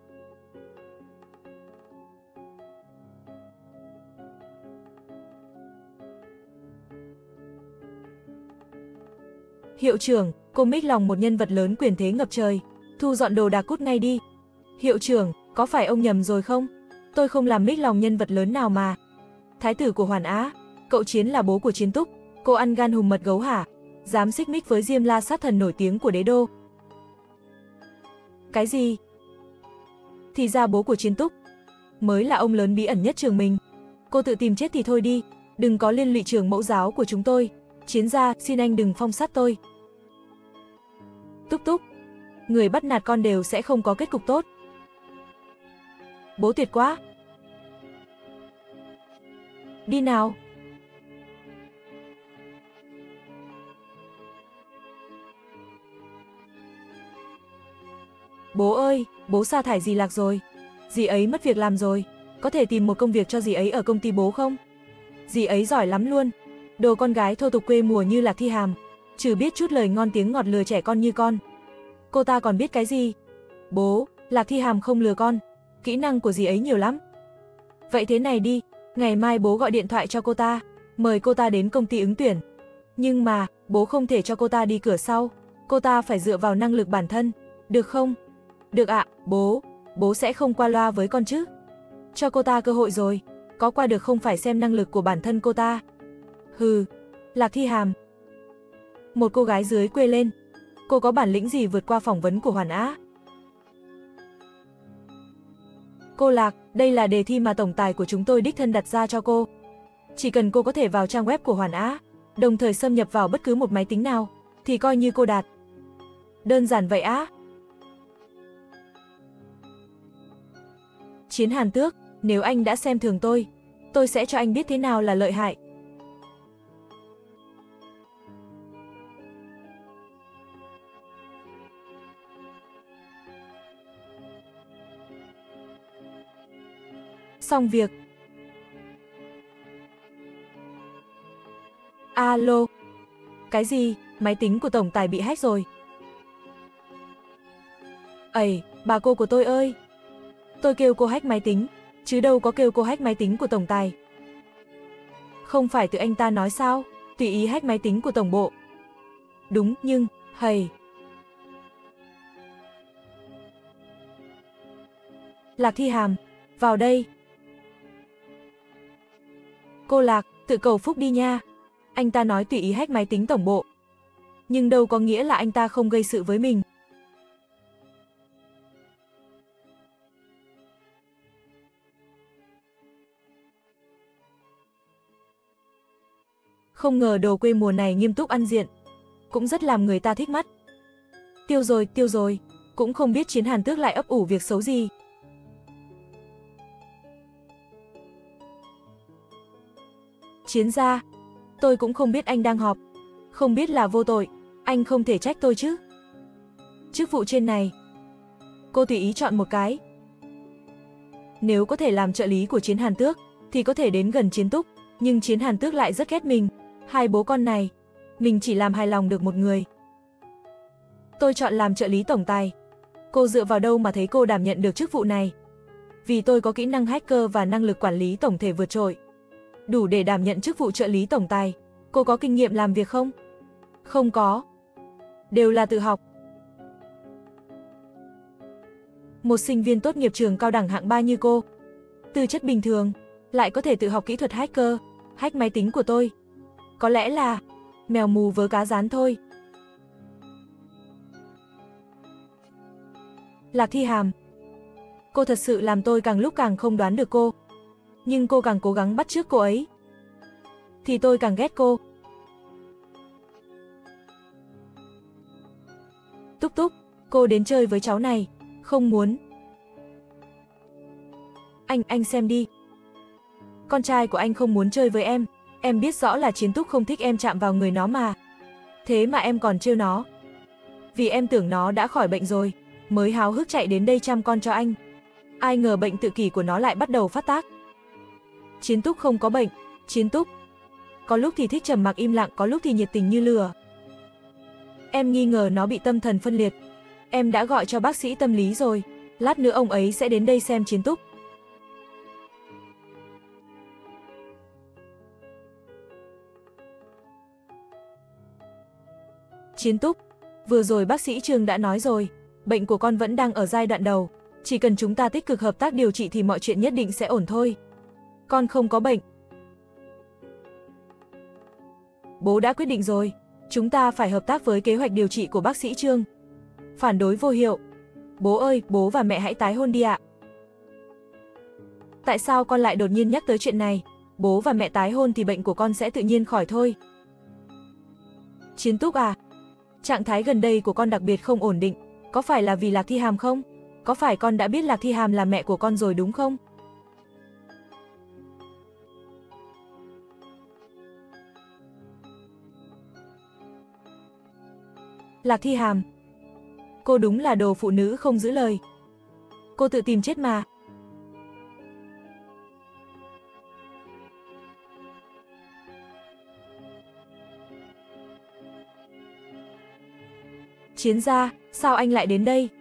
Hiệu trưởng, cô Mích Lòng một nhân vật lớn quyền thế ngập trời, thu dọn đồ đạc cút ngay đi. Hiệu trưởng, có phải ông nhầm rồi không? Tôi không làm Mích Lòng nhân vật lớn nào mà. Thái tử của Hoàn Á, cậu Chiến là bố của Chiến Túc, cô ăn gan hùm mật gấu hả? Dám xích mích với Diêm La sát thần nổi tiếng của đế đô. Cái gì? Thì ra bố của Chiến Túc mới là ông lớn bí ẩn nhất trường mình. Cô tự tìm chết thì thôi đi, đừng có liên lụy trường mẫu giáo của chúng tôi. Chiến gia, xin anh đừng phong sát tôi. Túc Túc, người bắt nạt con đều sẽ không có kết cục tốt. Bố tuyệt quá. Đi nào. Bố ơi, bố sa thải dì Lạc rồi. Dì ấy mất việc làm rồi. Có thể tìm một công việc cho dì ấy ở công ty bố không? Dì ấy giỏi lắm luôn. Đồ con gái thô tục quê mùa như Lạc Thi Hàm, chỉ biết chút lời ngon tiếng ngọt lừa trẻ con như con. Cô ta còn biết cái gì? Bố, Lạc Thi Hàm không lừa con. Kỹ năng của dì ấy nhiều lắm. Vậy thế này đi, ngày mai bố gọi điện thoại cho cô ta, mời cô ta đến công ty ứng tuyển. Nhưng mà, bố không thể cho cô ta đi cửa sau. Cô ta phải dựa vào năng lực bản thân. Được không? Được ạ, bố. Bố sẽ không qua loa với con chứ. Cho cô ta cơ hội rồi. Có qua được không phải xem năng lực của bản thân cô ta. Hừ, Lạc Thi Hàm. Một cô gái dưới quê lên. Cô có bản lĩnh gì vượt qua phỏng vấn của Hoàn Á? Cô Lạc, đây là đề thi mà tổng tài của chúng tôi đích thân đặt ra cho cô. Chỉ cần cô có thể vào trang web của Hoàn Á, đồng thời xâm nhập vào bất cứ một máy tính nào, thì coi như cô đạt. Đơn giản vậy á? Chiến Hàn Tước, nếu anh đã xem thường tôi, tôi sẽ cho anh biết thế nào là lợi hại. Xong việc. Alo. Cái gì? Máy tính của tổng tài bị hack rồi. Ây, bà cô của tôi ơi. Tôi kêu cô hack máy tính, chứ đâu có kêu cô hack máy tính của tổng tài. Không phải tự anh ta nói sao, tùy ý hack máy tính của tổng bộ. Đúng, nhưng, hầy. Lạc Thi Hàm, vào đây. Cô Lạc, tự cầu phúc đi nha. Anh ta nói tùy ý hack máy tính tổng bộ. Nhưng đâu có nghĩa là anh ta không gây sự với mình. Không ngờ đồ quê mùa này nghiêm túc ăn diện. Cũng rất làm người ta thích mắt. Tiêu rồi, tiêu rồi. Cũng không biết Chiến Hàn Tước lại ấp ủ việc xấu gì. Chiến gia, tôi cũng không biết anh đang họp. Không biết là vô tội, anh không thể trách tôi chứ. Chức vụ trên này, cô tùy ý chọn một cái. Nếu có thể làm trợ lý của Chiến Hàn Tước, thì có thể đến gần Chiến Túc. Nhưng Chiến Hàn Tước lại rất ghét mình. Hai bố con này, mình chỉ làm hài lòng được một người. Tôi chọn làm trợ lý tổng tài. Cô dựa vào đâu mà thấy cô đảm nhận được chức vụ này? Vì tôi có kỹ năng hacker và năng lực quản lý tổng thể vượt trội. Đủ để đảm nhận chức vụ trợ lý tổng tài. Cô có kinh nghiệm làm việc không? Không có. Đều là tự học. Một sinh viên tốt nghiệp trường cao đẳng hạng ba như cô, tư chất bình thường, lại có thể tự học kỹ thuật hacker, hack máy tính của tôi. Có lẽ là mèo mù vớ cá rán thôi. Lạc Thi Hàm, cô thật sự làm tôi càng lúc càng không đoán được cô. Nhưng cô càng cố gắng bắt chước cô ấy, thì tôi càng ghét cô. Túc Túc, cô đến chơi với cháu này. Không muốn. Anh, anh xem đi. Con trai của anh không muốn chơi với em. Em biết rõ là Chiến Túc không thích em chạm vào người nó mà. Thế mà em còn trêu nó. Vì em tưởng nó đã khỏi bệnh rồi, mới háo hức chạy đến đây chăm con cho anh. Ai ngờ bệnh tự kỷ của nó lại bắt đầu phát tác. Chiến Túc không có bệnh. Chiến Túc có lúc thì thích trầm mặc im lặng, có lúc thì nhiệt tình như lửa. Em nghi ngờ nó bị tâm thần phân liệt. Em đã gọi cho bác sĩ tâm lý rồi. Lát nữa ông ấy sẽ đến đây xem Chiến Túc. Chiến Túc, vừa rồi bác sĩ Trương đã nói rồi, bệnh của con vẫn đang ở giai đoạn đầu. Chỉ cần chúng ta tích cực hợp tác điều trị thì mọi chuyện nhất định sẽ ổn thôi. Con không có bệnh. Bố đã quyết định rồi, chúng ta phải hợp tác với kế hoạch điều trị của bác sĩ Trương. Phản đối vô hiệu. Bố ơi, bố và mẹ hãy tái hôn đi ạ. Tại sao con lại đột nhiên nhắc tới chuyện này? Bố và mẹ tái hôn thì bệnh của con sẽ tự nhiên khỏi thôi. Chiến Túc à, trạng thái gần đây của con đặc biệt không ổn định. Có phải là vì Lạc Thi Hàm không? Có phải con đã biết Lạc Thi Hàm là mẹ của con rồi đúng không? Lạc Thi Hàm, cô đúng là đồ phụ nữ không giữ lời. Cô tự tìm chết mà. Chiến gia, sao anh lại đến đây?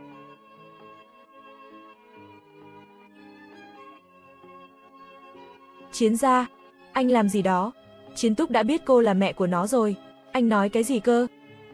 Chiến gia, anh làm gì đó? Chiến Túc đã biết cô là mẹ của nó rồi. Anh nói cái gì cơ?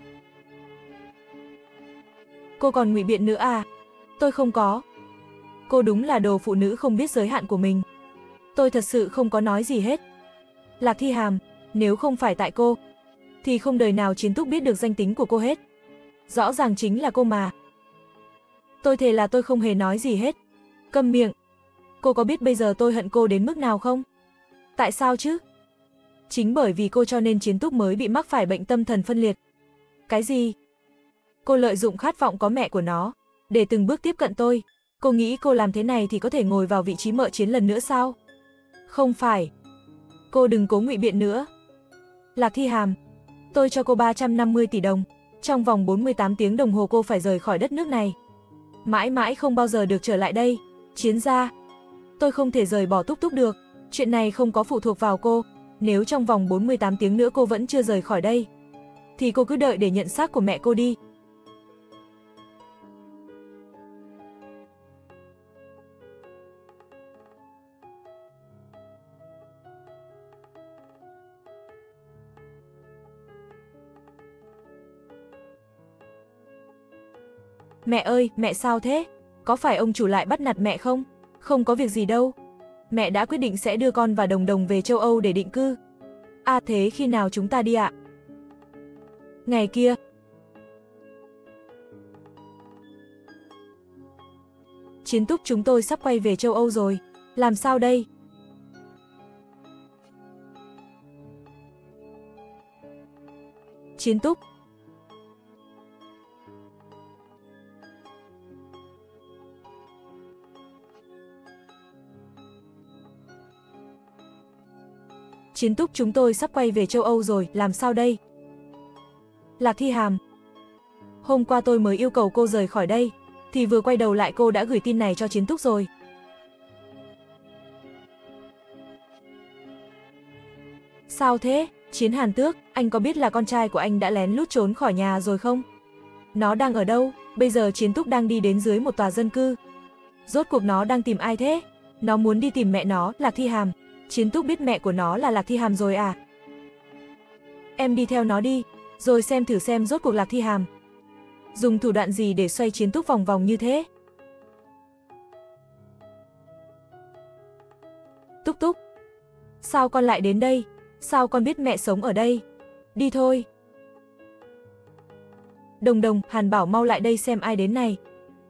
Cô còn ngụy biện nữa à? Tôi không có. Cô đúng là đồ phụ nữ không biết giới hạn của mình. Tôi thật sự không có nói gì hết. Lạc Thi Hàm, nếu không phải tại cô, thì không đời nào Chiến Túc biết được danh tính của cô hết. Rõ ràng chính là cô mà. Tôi thề là tôi không hề nói gì hết. Câm miệng. Cô có biết bây giờ tôi hận cô đến mức nào không? Tại sao chứ? Chính bởi vì cô cho nên Chiến Túc mới bị mắc phải bệnh tâm thần phân liệt. Cái gì? Cô lợi dụng khát vọng có mẹ của nó, để từng bước tiếp cận tôi. Cô nghĩ cô làm thế này thì có thể ngồi vào vị trí mợ Chiến lần nữa sao? Không phải. Cô đừng cố ngụy biện nữa. Lạc Thi Hàm, tôi cho cô ba trăm năm mươi tỷ đồng. Trong vòng bốn mươi tám tiếng đồng hồ cô phải rời khỏi đất nước này. Mãi mãi không bao giờ được trở lại đây. Chiến gia, tôi không thể rời bỏ Túc Túc được. Chuyện này không có phụ thuộc vào cô. Nếu trong vòng bốn mươi tám tiếng nữa cô vẫn chưa rời khỏi đây, thì cô cứ đợi để nhận xác của mẹ cô đi. Mẹ ơi, mẹ sao thế? Có phải ông chủ lại bắt nạt mẹ không? Không có việc gì đâu. Mẹ đã quyết định sẽ đưa con và Đồng Đồng về châu Âu để định cư. À thế khi nào chúng ta đi ạ? Ngày kia. Chiến Túc, chúng tôi sắp quay về châu Âu rồi. Làm sao đây? Chiến Túc. Chiến Túc, chúng tôi sắp quay về châu Âu rồi, làm sao đây? Lạc Thi Hàm. Hôm qua tôi mới yêu cầu cô rời khỏi đây, thì vừa quay đầu lại cô đã gửi tin này cho Chiến Túc rồi. Sao thế? Chiến Hàn Tước, anh có biết là con trai của anh đã lén lút trốn khỏi nhà rồi không? Nó đang ở đâu? Bây giờ Chiến Túc đang đi đến dưới một tòa dân cư. Rốt cuộc nó đang tìm ai thế? Nó muốn đi tìm mẹ nó, Lạc Thi Hàm. Chiến Túc biết mẹ của nó là Lạc Thi Hàm rồi à? Em đi theo nó đi, rồi xem thử xem rốt cuộc Lạc Thi Hàm dùng thủ đoạn gì để xoay Chiến Túc vòng vòng như thế. Túc Túc, sao con lại đến đây? Sao con biết mẹ sống ở đây? Đi thôi. Đồng Đồng, Hàn Bảo mau lại đây xem ai đến này.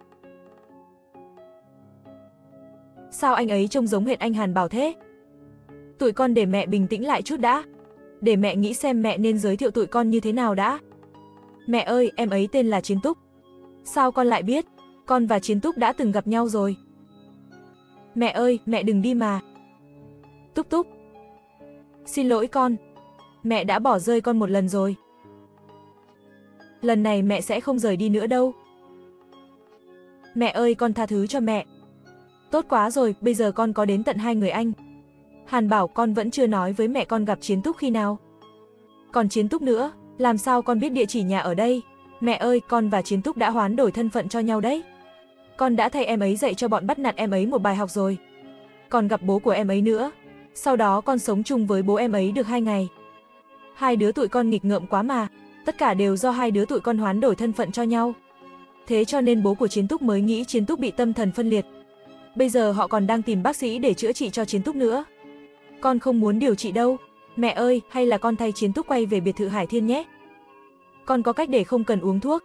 Sao anh ấy trông giống hệt anh Hàn Bảo thế? Tụi con để mẹ bình tĩnh lại chút đã. Để mẹ nghĩ xem mẹ nên giới thiệu tụi con như thế nào đã. Mẹ ơi, em ấy tên là Chiến Túc. Sao con lại biết? Con và Chiến Túc đã từng gặp nhau rồi. Mẹ ơi, mẹ đừng đi mà. Túc Túc. Xin lỗi con. Mẹ đã bỏ rơi con một lần rồi. Lần này mẹ sẽ không rời đi nữa đâu. Mẹ ơi, con tha thứ cho mẹ. Tốt quá rồi, bây giờ con có đến tận hai người anh. Hàn Bảo, con vẫn chưa nói với mẹ con gặp Chiến Túc khi nào. Còn Chiến Túc nữa, làm sao con biết địa chỉ nhà ở đây? Mẹ ơi, con và Chiến Túc đã hoán đổi thân phận cho nhau đấy. Con đã thay em ấy dạy cho bọn bắt nạt em ấy một bài học rồi. Còn gặp bố của em ấy nữa. Sau đó con sống chung với bố em ấy được hai ngày. Hai đứa tụi con nghịch ngợm quá mà. Tất cả đều do hai đứa tụi con hoán đổi thân phận cho nhau. Thế cho nên bố của Chiến Túc mới nghĩ Chiến Túc bị tâm thần phân liệt. Bây giờ họ còn đang tìm bác sĩ để chữa trị cho Chiến Túc nữa. Con không muốn điều trị đâu. Mẹ ơi, hay là con thay Chiến Túc quay về biệt thự Hải Thiên nhé. Con có cách để không cần uống thuốc.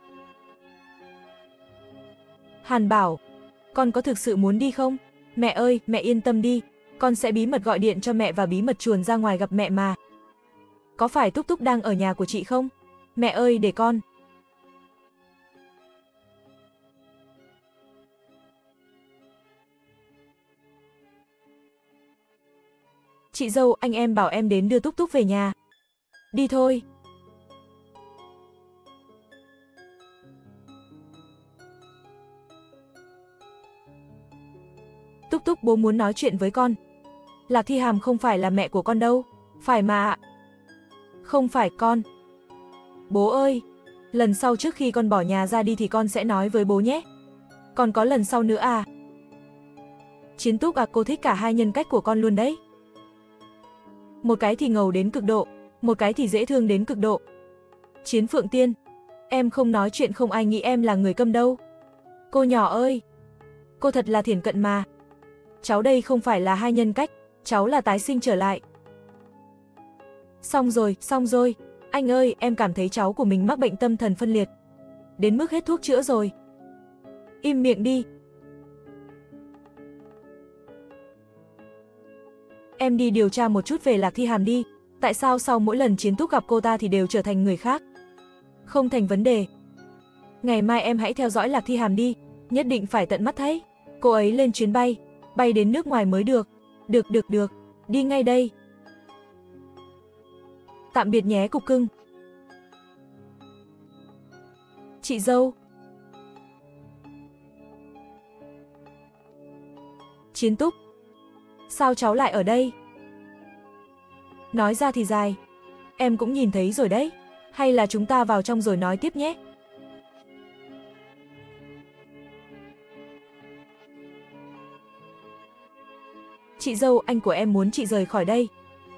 Hàn Bảo, con có thực sự muốn đi không? Mẹ ơi, mẹ yên tâm đi. Con sẽ bí mật gọi điện cho mẹ và bí mật chuồn ra ngoài gặp mẹ mà. Có phải Túc Túc đang ở nhà của chị không? Mẹ ơi, để con. Chị dâu, anh em bảo em đến đưa Túc Túc về nhà. Đi thôi. Túc Túc, bố muốn nói chuyện với con. Lạc Thi Hàm không phải là mẹ của con đâu. Phải mà. Không phải con. Bố ơi, lần sau trước khi con bỏ nhà ra đi thì con sẽ nói với bố nhé. Còn có lần sau nữa à? Chiến Túc à, cô thích cả hai nhân cách của con luôn đấy. Một cái thì ngầu đến cực độ, một cái thì dễ thương đến cực độ. Chiến Phượng Tiên, em không nói chuyện không ai nghĩ em là người câm đâu. Cô nhỏ ơi, cô thật là thiển cận mà. Cháu đây không phải là hai nhân cách, cháu là tái sinh trở lại. Xong rồi, xong rồi. Anh ơi, em cảm thấy cháu của mình mắc bệnh tâm thần phân liệt. Đến mức hết thuốc chữa rồi. Im miệng đi. em đi điều tra một chút về Lạc Thi Hàm đi. Tại sao sau mỗi lần Chiến Túc gặp cô ta thì đều trở thành người khác? Không thành vấn đề. Ngày mai em hãy theo dõi Lạc Thi Hàm đi, nhất định phải tận mắt thấy. Cô ấy lên chuyến bay, bay đến nước ngoài mới được. Được được được, đi ngay đây. Tạm biệt nhé cục cưng. Chị dâu. Chiến Túc. Sao cháu lại ở đây? Nói ra thì dài. Em cũng nhìn thấy rồi đấy. Hay là chúng ta vào trong rồi nói tiếp nhé. Chị dâu, anh của em muốn chị rời khỏi đây.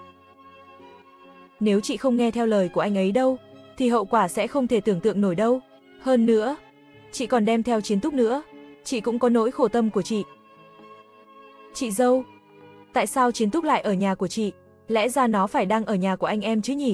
Nếu chị không nghe theo lời của anh ấy đâu, thì hậu quả sẽ không thể tưởng tượng nổi đâu. Hơn nữa, chị còn đem theo Chiến Túc nữa. Chị cũng có nỗi khổ tâm của chị. Chị dâu, tại sao Chiến Túc lại ở nhà của chị? Lẽ ra nó phải đang ở nhà của anh em chứ nhỉ?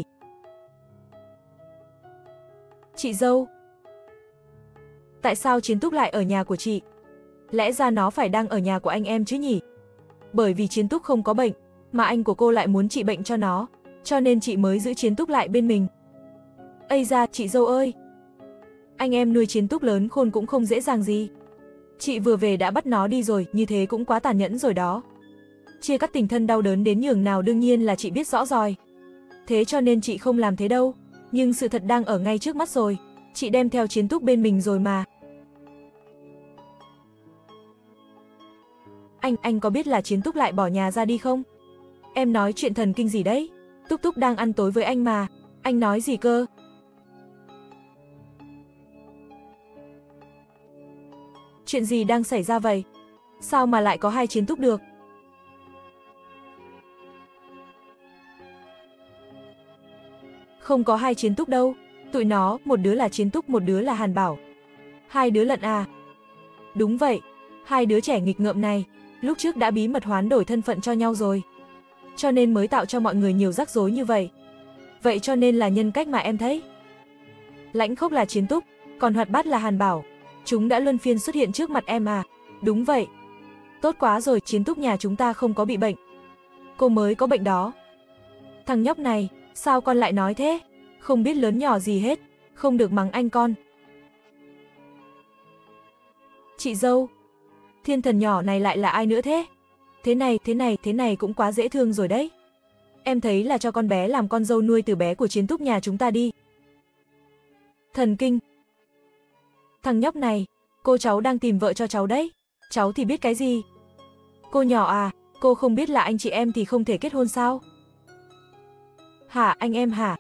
Chị dâu, tại sao Chiến Túc lại ở nhà của chị? Lẽ ra nó phải đang ở nhà của anh em chứ nhỉ? Bởi vì Chiến Túc không có bệnh, mà anh của cô lại muốn trị bệnh cho nó, cho nên chị mới giữ Chiến Túc lại bên mình. Ây da, chị dâu ơi! Anh em nuôi Chiến Túc lớn khôn cũng không dễ dàng gì. Chị vừa về đã bắt nó đi rồi, như thế cũng quá tàn nhẫn rồi đó. Chia cắt tình thân đau đớn đến nhường nào đương nhiên là chị biết rõ rồi. Thế cho nên chị không làm thế đâu, nhưng sự thật đang ở ngay trước mắt rồi. Chị đem theo Chiến Túc bên mình rồi mà. Anh, anh có biết là Chiến Túc lại bỏ nhà ra đi không? Em nói chuyện thần kinh gì đấy? Túc Túc đang ăn tối với anh mà. Anh nói gì cơ? Chuyện gì đang xảy ra vậy? Sao mà lại có hai Chiến Túc được? Không có hai Chiến Túc đâu. Tụi nó, một đứa là Chiến Túc, một đứa là Hàn Bảo. Hai đứa lận à? Đúng vậy. Hai đứa trẻ nghịch ngợm này, lúc trước đã bí mật hoán đổi thân phận cho nhau rồi. Cho nên mới tạo cho mọi người nhiều rắc rối như vậy. Vậy cho nên là nhân cách mà em thấy. Lãnh khốc là Chiến Túc, còn hoạt bát là Hàn Bảo. Chúng đã luân phiên xuất hiện trước mặt em à? Đúng vậy. Tốt quá rồi, Chiến Túc nhà chúng ta không có bị bệnh. Cô mới có bệnh đó. Thằng nhóc này, sao con lại nói thế? Không biết lớn nhỏ gì hết, không được mắng anh con. Chị dâu, thiên thần nhỏ này lại là ai nữa thế? Thế này, thế này, thế này cũng quá dễ thương rồi đấy. Em thấy là cho con bé làm con dâu nuôi từ bé của Chiến Túc nhà chúng ta đi. Thần kinh. Thằng nhóc này, cô cháu đang tìm vợ cho cháu đấy. Cháu thì biết cái gì? Cô nhỏ à, cô không biết là anh chị em thì không thể kết hôn sao? Hả, anh em hả?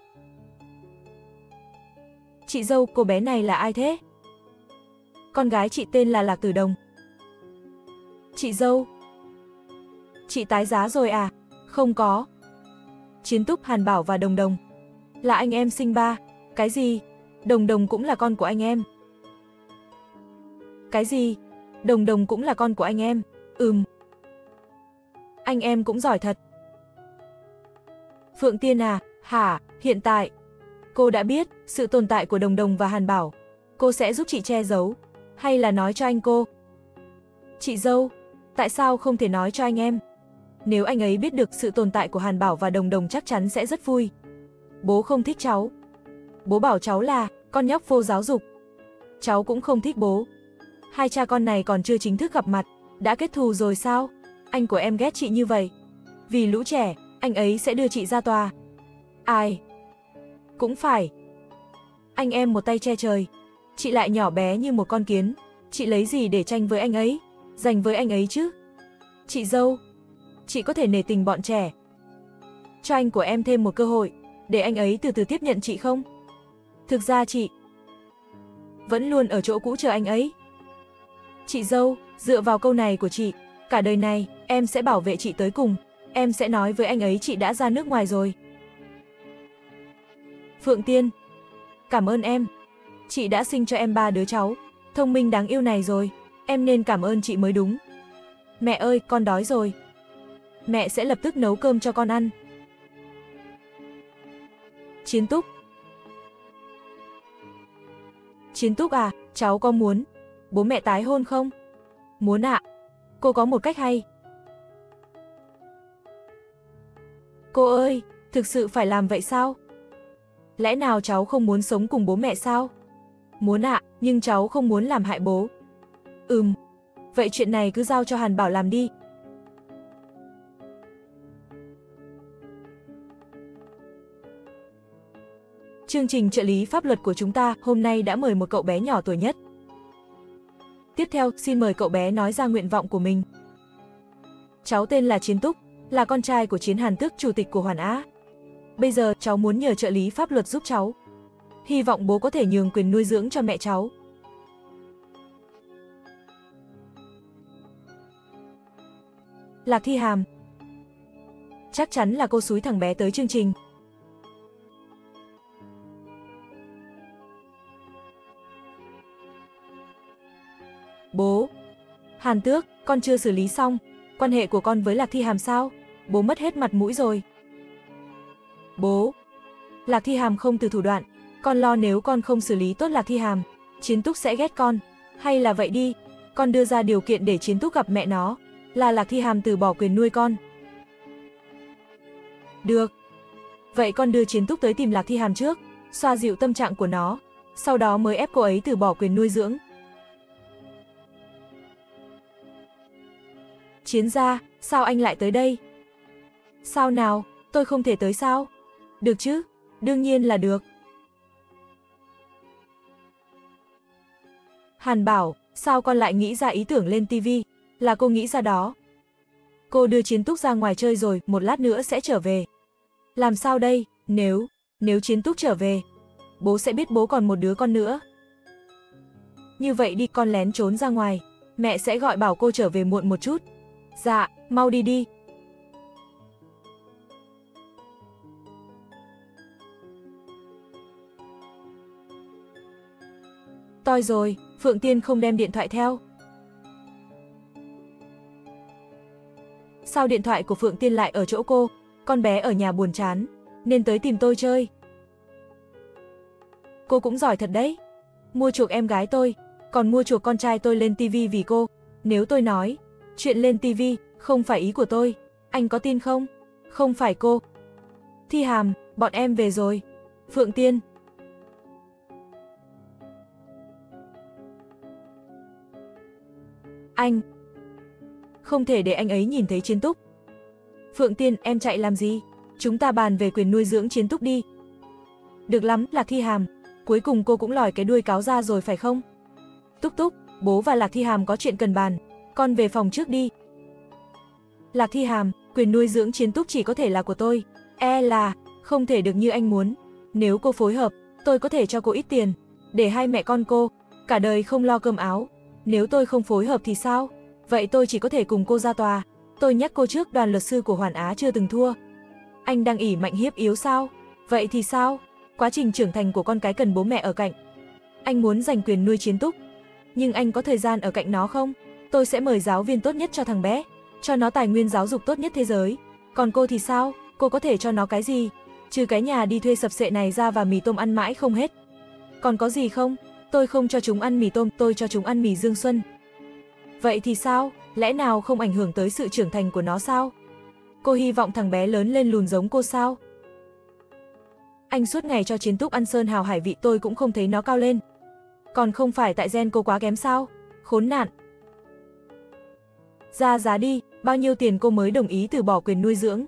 Chị dâu, cô bé này là ai thế? Con gái chị tên là Lạc Tử Đồng. Chị dâu, chị tái giá rồi à? Không có. Chiến Túc, Hàn Bảo và Đồng Đồng là anh em sinh ba. Cái gì? Đồng Đồng cũng là con của anh em. Cái gì? Đồng Đồng cũng là con của anh em? Ừm. Anh em cũng giỏi thật. Phượng Tiên à? Hả? Hiện tại cô đã biết sự tồn tại của Đồng Đồng và Hàn Bảo. Cô sẽ giúp chị che giấu, hay là nói cho anh cô? Chị dâu, tại sao không thể nói cho anh em? Nếu anh ấy biết được sự tồn tại của Hàn Bảo và Đồng Đồng chắc chắn sẽ rất vui. Bố không thích cháu. Bố bảo cháu là con nhóc vô giáo dục. Cháu cũng không thích bố. Hai cha con này còn chưa chính thức gặp mặt, đã kết thù rồi sao? Anh của em ghét chị như vậy. Vì lũ trẻ, anh ấy sẽ đưa chị ra tòa. Ai? Cũng phải. Anh em một tay che trời. Chị lại nhỏ bé như một con kiến. Chị lấy gì để tranh với anh ấy, giành với anh ấy chứ? Chị dâu, chị có thể nể tình bọn trẻ, cho anh của em thêm một cơ hội, để anh ấy từ từ tiếp nhận chị không? Thực ra chị vẫn luôn ở chỗ cũ chờ anh ấy. Chị dâu, dựa vào câu này của chị, cả đời này, em sẽ bảo vệ chị tới cùng. Em sẽ nói với anh ấy chị đã ra nước ngoài rồi. Phượng Tiên, cảm ơn em. Chị đã sinh cho em ba đứa cháu thông minh đáng yêu này rồi. Em nên cảm ơn chị mới đúng. Mẹ ơi, con đói rồi. Mẹ sẽ lập tức nấu cơm cho con ăn. Chiến Túc. Chiến Túc à, cháu có muốn bố mẹ tái hôn không? Muốn ạ. Cô có một cách hay. Cô ơi, thực sự phải làm vậy sao? Lẽ nào cháu không muốn sống cùng bố mẹ sao? Muốn ạ, nhưng cháu không muốn làm hại bố. Ừm, vậy chuyện này cứ giao cho Hàn Bảo làm đi. Chương trình trợ lý pháp luật của chúng ta hôm nay đã mời một cậu bé nhỏ tuổi nhất. Tiếp theo, xin mời cậu bé nói ra nguyện vọng của mình. Cháu tên là Chiến Túc, là con trai của Chiến Hàn Tước, chủ tịch của Hoàn Á. Bây giờ cháu muốn nhờ trợ lý pháp luật giúp cháu. Hy vọng bố có thể nhường quyền nuôi dưỡng cho mẹ cháu. Lạc Thi Hàm. Chắc chắn là cô xúi thằng bé tới chương trình. Bố. Hàn Tước, con chưa xử lý xong. Quan hệ của con với Lạc Thi Hàm sao? Bố mất hết mặt mũi rồi. Bố. Lạc Thi Hàm không từ thủ đoạn. Con lo nếu con không xử lý tốt Lạc Thi Hàm, Chiến Túc sẽ ghét con. Hay là vậy đi, con đưa ra điều kiện để Chiến Túc gặp mẹ nó, là Lạc Thi Hàm từ bỏ quyền nuôi con. Được. Vậy con đưa Chiến Túc tới tìm Lạc Thi Hàm trước, xoa dịu tâm trạng của nó, sau đó mới ép cô ấy từ bỏ quyền nuôi dưỡng. Chiến gia, sao anh lại tới đây? Sao nào, tôi không thể tới sao? Được chứ, đương nhiên là được. Hàn Bảo, sao con lại nghĩ ra ý tưởng lên ti vi? Là cô nghĩ ra đó. Cô đưa Chiến Túc ra ngoài chơi rồi, một lát nữa sẽ trở về. Làm sao đây, nếu, nếu Chiến Túc trở về, bố sẽ biết bố còn một đứa con nữa. Như vậy đi, con lén trốn ra ngoài, mẹ sẽ gọi bảo cô trở về muộn một chút. Dạ, mau đi đi. Toi rồi, Phượng Tiên không đem điện thoại theo. Sao điện thoại của Phượng Tiên lại ở chỗ cô? Con bé ở nhà buồn chán, nên tới tìm tôi chơi. Cô cũng giỏi thật đấy. Mua chuộc em gái tôi, còn mua chuộc con trai tôi lên ti vi vì cô. Nếu tôi nói, chuyện lên ti vi không phải ý của tôi, anh có tin không? Không phải cô. Thi Hàm, bọn em về rồi. Phượng Tiên. Anh. Không thể để anh ấy nhìn thấy Chiến Túc. Phượng Tiên, em chạy làm gì? Chúng ta bàn về quyền nuôi dưỡng Chiến Túc đi. Được lắm, Lạc Thi Hàm. Cuối cùng cô cũng lòi cái đuôi cáo ra rồi phải không? Túc Túc, bố và Lạc Thi Hàm có chuyện cần bàn. Con về phòng trước đi. Lạc Thi Hàm, quyền nuôi dưỡng Chiến Túc chỉ có thể là của tôi. E là, không thể được như anh muốn. Nếu cô phối hợp, tôi có thể cho cô ít tiền, để hai mẹ con cô cả đời không lo cơm áo. Nếu tôi không phối hợp thì sao? Vậy tôi chỉ có thể cùng cô ra tòa. Tôi nhắc cô trước, đoàn luật sư của Hoàn Á chưa từng thua. Anh đang ỷ mạnh hiếp yếu sao? Vậy thì sao? Quá trình trưởng thành của con cái cần bố mẹ ở cạnh. Anh muốn giành quyền nuôi Chiến Túc, nhưng anh có thời gian ở cạnh nó không? Tôi sẽ mời giáo viên tốt nhất cho thằng bé, cho nó tài nguyên giáo dục tốt nhất thế giới. Còn cô thì sao? Cô có thể cho nó cái gì? Trừ cái nhà đi thuê sập sệ này ra và mì tôm ăn mãi không hết. Còn có gì không? Tôi không cho chúng ăn mì tôm, tôi cho chúng ăn mì Dương Xuân. Vậy thì sao? Lẽ nào không ảnh hưởng tới sự trưởng thành của nó sao? Cô hy vọng thằng bé lớn lên lùn giống cô sao? Anh suốt ngày cho Chiến Túc ăn sơn hào hải vị, tôi cũng không thấy nó cao lên. Còn không phải tại gen cô quá kém sao? Khốn nạn. Ra giá đi, bao nhiêu tiền cô mới đồng ý từ bỏ quyền nuôi dưỡng?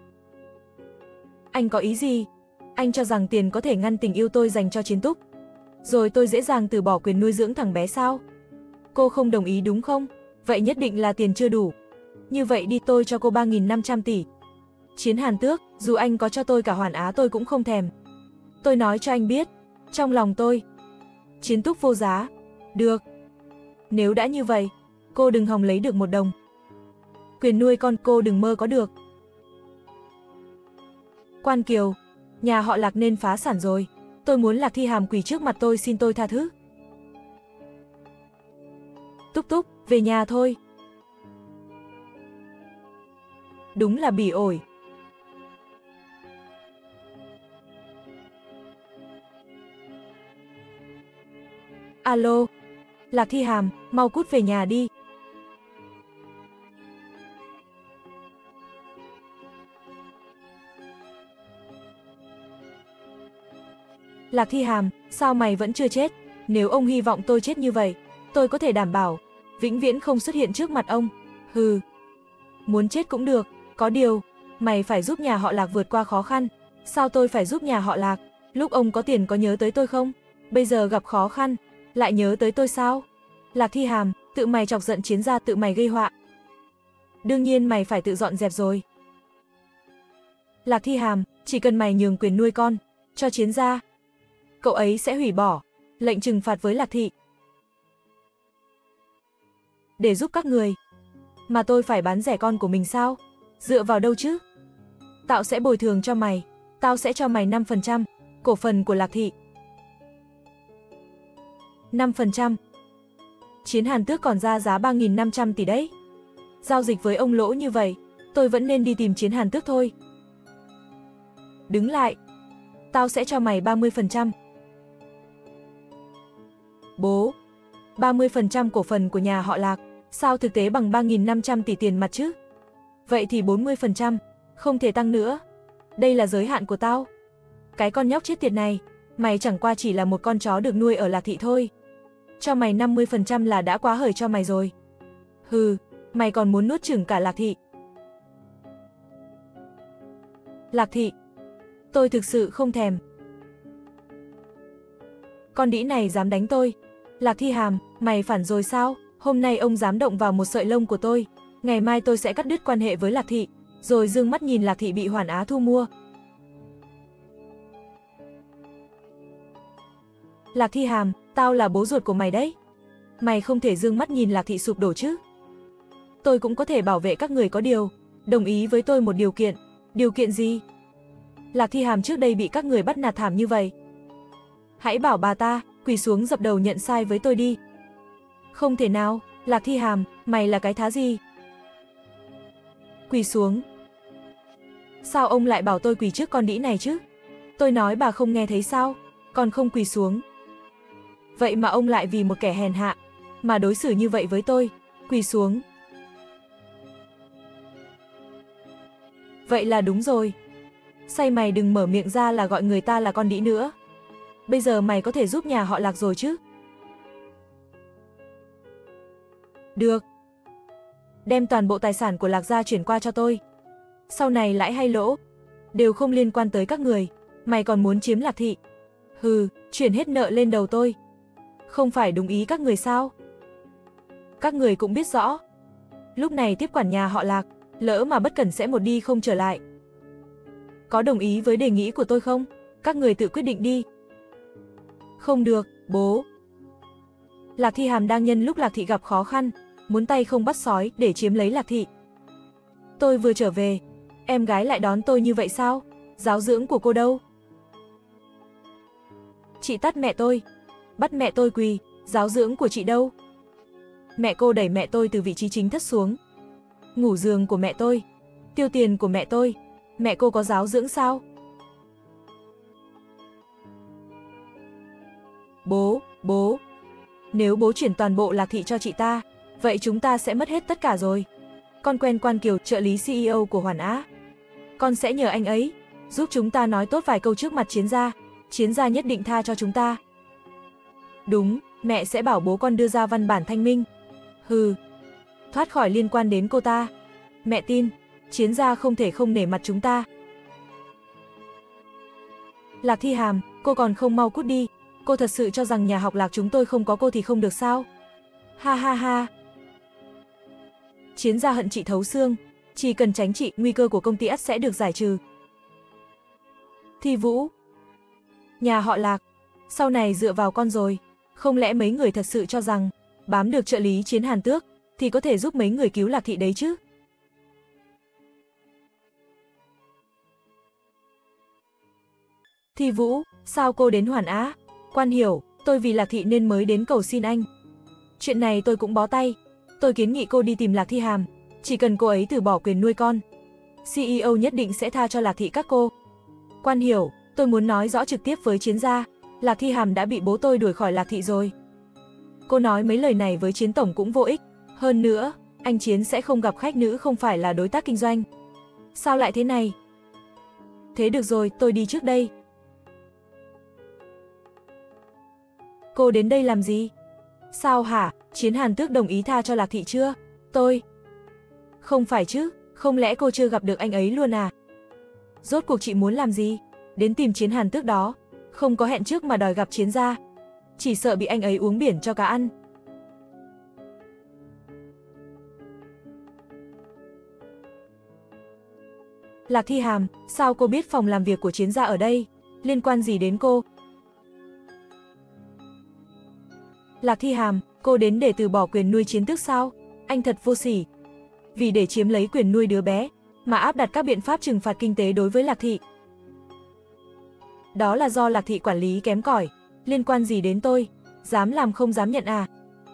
Anh có ý gì? Anh cho rằng tiền có thể ngăn tình yêu tôi dành cho Chiến Túc, rồi tôi dễ dàng từ bỏ quyền nuôi dưỡng thằng bé sao? Cô không đồng ý đúng không? Vậy nhất định là tiền chưa đủ. Như vậy đi, tôi cho cô ba nghìn năm trăm tỷ. Chiến Hàn Tước, dù anh có cho tôi cả Hoàn Á tôi cũng không thèm. Tôi nói cho anh biết, trong lòng tôi, Chiến Túc vô giá. Được. Nếu đã như vậy, cô đừng hòng lấy được một đồng. Quyền nuôi con cô đừng mơ có được. Quan Kiều, nhà họ Lạc nên phá sản rồi. Tôi muốn Lạc Thi Hàm quỳ trước mặt tôi xin tôi tha thứ. Túc Túc, về nhà thôi. Đúng là bỉ ổi. Alo, Lạc Thi Hàm, mau cút về nhà đi. Lạc Thi Hàm, sao mày vẫn chưa chết? Nếu ông hy vọng tôi chết như vậy, tôi có thể đảm bảo, vĩnh viễn không xuất hiện trước mặt ông. Hừ, muốn chết cũng được, có điều, mày phải giúp nhà họ Lạc vượt qua khó khăn. Sao tôi phải giúp nhà họ Lạc? Lúc ông có tiền có nhớ tới tôi không? Bây giờ gặp khó khăn, lại nhớ tới tôi sao? Lạc Thi Hàm, tự mày chọc giận Chiến Gia, tự mày gây họa. Đương nhiên mày phải tự dọn dẹp rồi. Lạc Thi Hàm, chỉ cần mày nhường quyền nuôi con cho Chiến Gia, cậu ấy sẽ hủy bỏ lệnh trừng phạt với Lạc Thị. Để giúp các người, mà tôi phải bán rẻ con của mình sao? Dựa vào đâu chứ? Tao sẽ bồi thường cho mày, tao sẽ cho mày năm phần trăm cổ phần của Lạc Thị. năm phần trăm. Chiến Hàn Tước còn ra giá ba nghìn năm trăm tỷ đấy. Giao dịch với ông lỗ như vậy, tôi vẫn nên đi tìm Chiến Hàn Tước thôi. Đứng lại, tao sẽ cho mày ba mươi phần trăm. Bố, ba mươi phần trăm cổ phần của nhà họ Lạc, sao thực tế bằng ba nghìn năm trăm tỷ tiền mặt chứ? Vậy thì bốn mươi phần trăm, không thể tăng nữa. Đây là giới hạn của tao. Cái con nhóc chết tiệt này, mày chẳng qua chỉ là một con chó được nuôi ở Lạc Thị thôi. Cho mày năm mươi phần trăm là đã quá hời cho mày rồi. Hừ, mày còn muốn nuốt chửng cả Lạc Thị. Lạc Thị, tôi thực sự không thèm. Con đĩ này dám đánh tôi. Lạc Thi Hàm, mày phản rồi sao? Hôm nay ông dám động vào một sợi lông của tôi, ngày mai tôi sẽ cắt đứt quan hệ với Lạc Thị, rồi dương mắt nhìn Lạc Thị bị Hoàn Á thu mua. Lạc Thi Hàm, tao là bố ruột của mày đấy. Mày không thể dương mắt nhìn Lạc Thị sụp đổ chứ. Tôi cũng có thể bảo vệ các người, có điều, đồng ý với tôi một điều kiện. Điều kiện gì? Lạc Thi Hàm trước đây bị các người bắt nạt thảm như vậy. Hãy bảo bà ta quỳ xuống dập đầu nhận sai với tôi đi. Không thể nào, Lạc Thi Hàm, mày là cái thá gì? Quỳ xuống. Sao ông lại bảo tôi quỳ trước con đĩ này chứ? Tôi nói bà không nghe thấy sao? Còn không quỳ xuống. Vậy mà ông lại vì một kẻ hèn hạ mà đối xử như vậy với tôi. Quỳ xuống. Vậy là đúng rồi. Say mày đừng mở miệng ra là gọi người ta là con đĩ nữa. Bây giờ mày có thể giúp nhà họ Lạc rồi chứ? Được. Đem toàn bộ tài sản của Lạc gia chuyển qua cho tôi. Sau này lãi hay lỗ đều không liên quan tới các người. Mày còn muốn chiếm Lạc Thị? Hừ, chuyển hết nợ lên đầu tôi. Không phải đúng ý các người sao? Các người cũng biết rõ, lúc này tiếp quản nhà họ Lạc, lỡ mà bất cẩn sẽ một đi không trở lại. Có đồng ý với đề nghị của tôi không? Các người tự quyết định đi. Không được, bố. Lạc Thi Hàm đang nhân lúc Lạc Thị gặp khó khăn, muốn tay không bắt sói để chiếm lấy Lạc Thị. Tôi vừa trở về, em gái lại đón tôi như vậy sao? Giáo dưỡng của cô đâu? Chị tát mẹ tôi, bắt mẹ tôi quỳ, giáo dưỡng của chị đâu? Mẹ cô đẩy mẹ tôi từ vị trí chính thất xuống. Ngủ giường của mẹ tôi, tiêu tiền của mẹ tôi, mẹ cô có giáo dưỡng sao? Bố, bố, nếu bố chuyển toàn bộ Lạc Thị cho chị ta, vậy chúng ta sẽ mất hết tất cả rồi. Con quen Quan Kiều, trợ lý xê e ô của Hoàn Á. Con sẽ nhờ anh ấy giúp chúng ta nói tốt vài câu trước mặt Chiến Gia. Chiến Gia nhất định tha cho chúng ta. Đúng, mẹ sẽ bảo bố con đưa ra văn bản thanh minh. Hừ, thoát khỏi liên quan đến cô ta. Mẹ tin, Chiến Gia không thể không nể mặt chúng ta. Lạc Thi Hàm, cô còn không mau cút đi. Cô thật sự cho rằng nhà học Lạc chúng tôi không có cô thì không được sao? Ha ha ha. Chiến Gia hận chị thấu xương. Chỉ cần tránh chị, nguy cơ của công ty ắt sẽ được giải trừ. Thi Vũ, nhà họ Lạc, sau này dựa vào con rồi. Không lẽ mấy người thật sự cho rằng bám được trợ lý Chiến Hàn Tước thì có thể giúp mấy người cứu Lạc Thị đấy chứ? Thi Vũ, sao cô đến Hoàn Á? Quan Hiểu, tôi vì Lạc Thị nên mới đến cầu xin anh. Chuyện này tôi cũng bó tay. Tôi kiến nghị cô đi tìm Lạc Thi Hàm. Chỉ cần cô ấy từ bỏ quyền nuôi con, xê e ô nhất định sẽ tha cho Lạc Thị các cô. Quan Hiểu, tôi muốn nói rõ trực tiếp với Chiến Gia. Lạc Thi Hàm đã bị bố tôi đuổi khỏi Lạc Thị rồi. Cô nói mấy lời này với Chiến Tổng cũng vô ích. Hơn nữa, anh Chiến sẽ không gặp khách nữ không phải là đối tác kinh doanh. Sao lại thế này? Thế được rồi, tôi đi trước đây. Cô đến đây làm gì? Sao hả? Chiến Hàn Tước đồng ý tha cho Lạc Thị chưa? Tôi... Không phải chứ, không lẽ cô chưa gặp được anh ấy luôn à? Rốt cuộc chị muốn làm gì? Đến tìm Chiến Hàn Tước đó, không có hẹn trước mà đòi gặp Chiến gia. Chỉ sợ bị anh ấy uống biển cho cá ăn. Lạc Thi Hàm, sao cô biết phòng làm việc của Chiến gia ở đây? Liên quan gì đến cô? Lạc Thi Hàm, cô đến để từ bỏ quyền nuôi Chiến Tước sao? Anh thật vô sỉ. Vì để chiếm lấy quyền nuôi đứa bé, mà áp đặt các biện pháp trừng phạt kinh tế đối với Lạc Thị. Đó là do Lạc Thị quản lý kém cỏi, liên quan gì đến tôi? Dám làm không dám nhận à?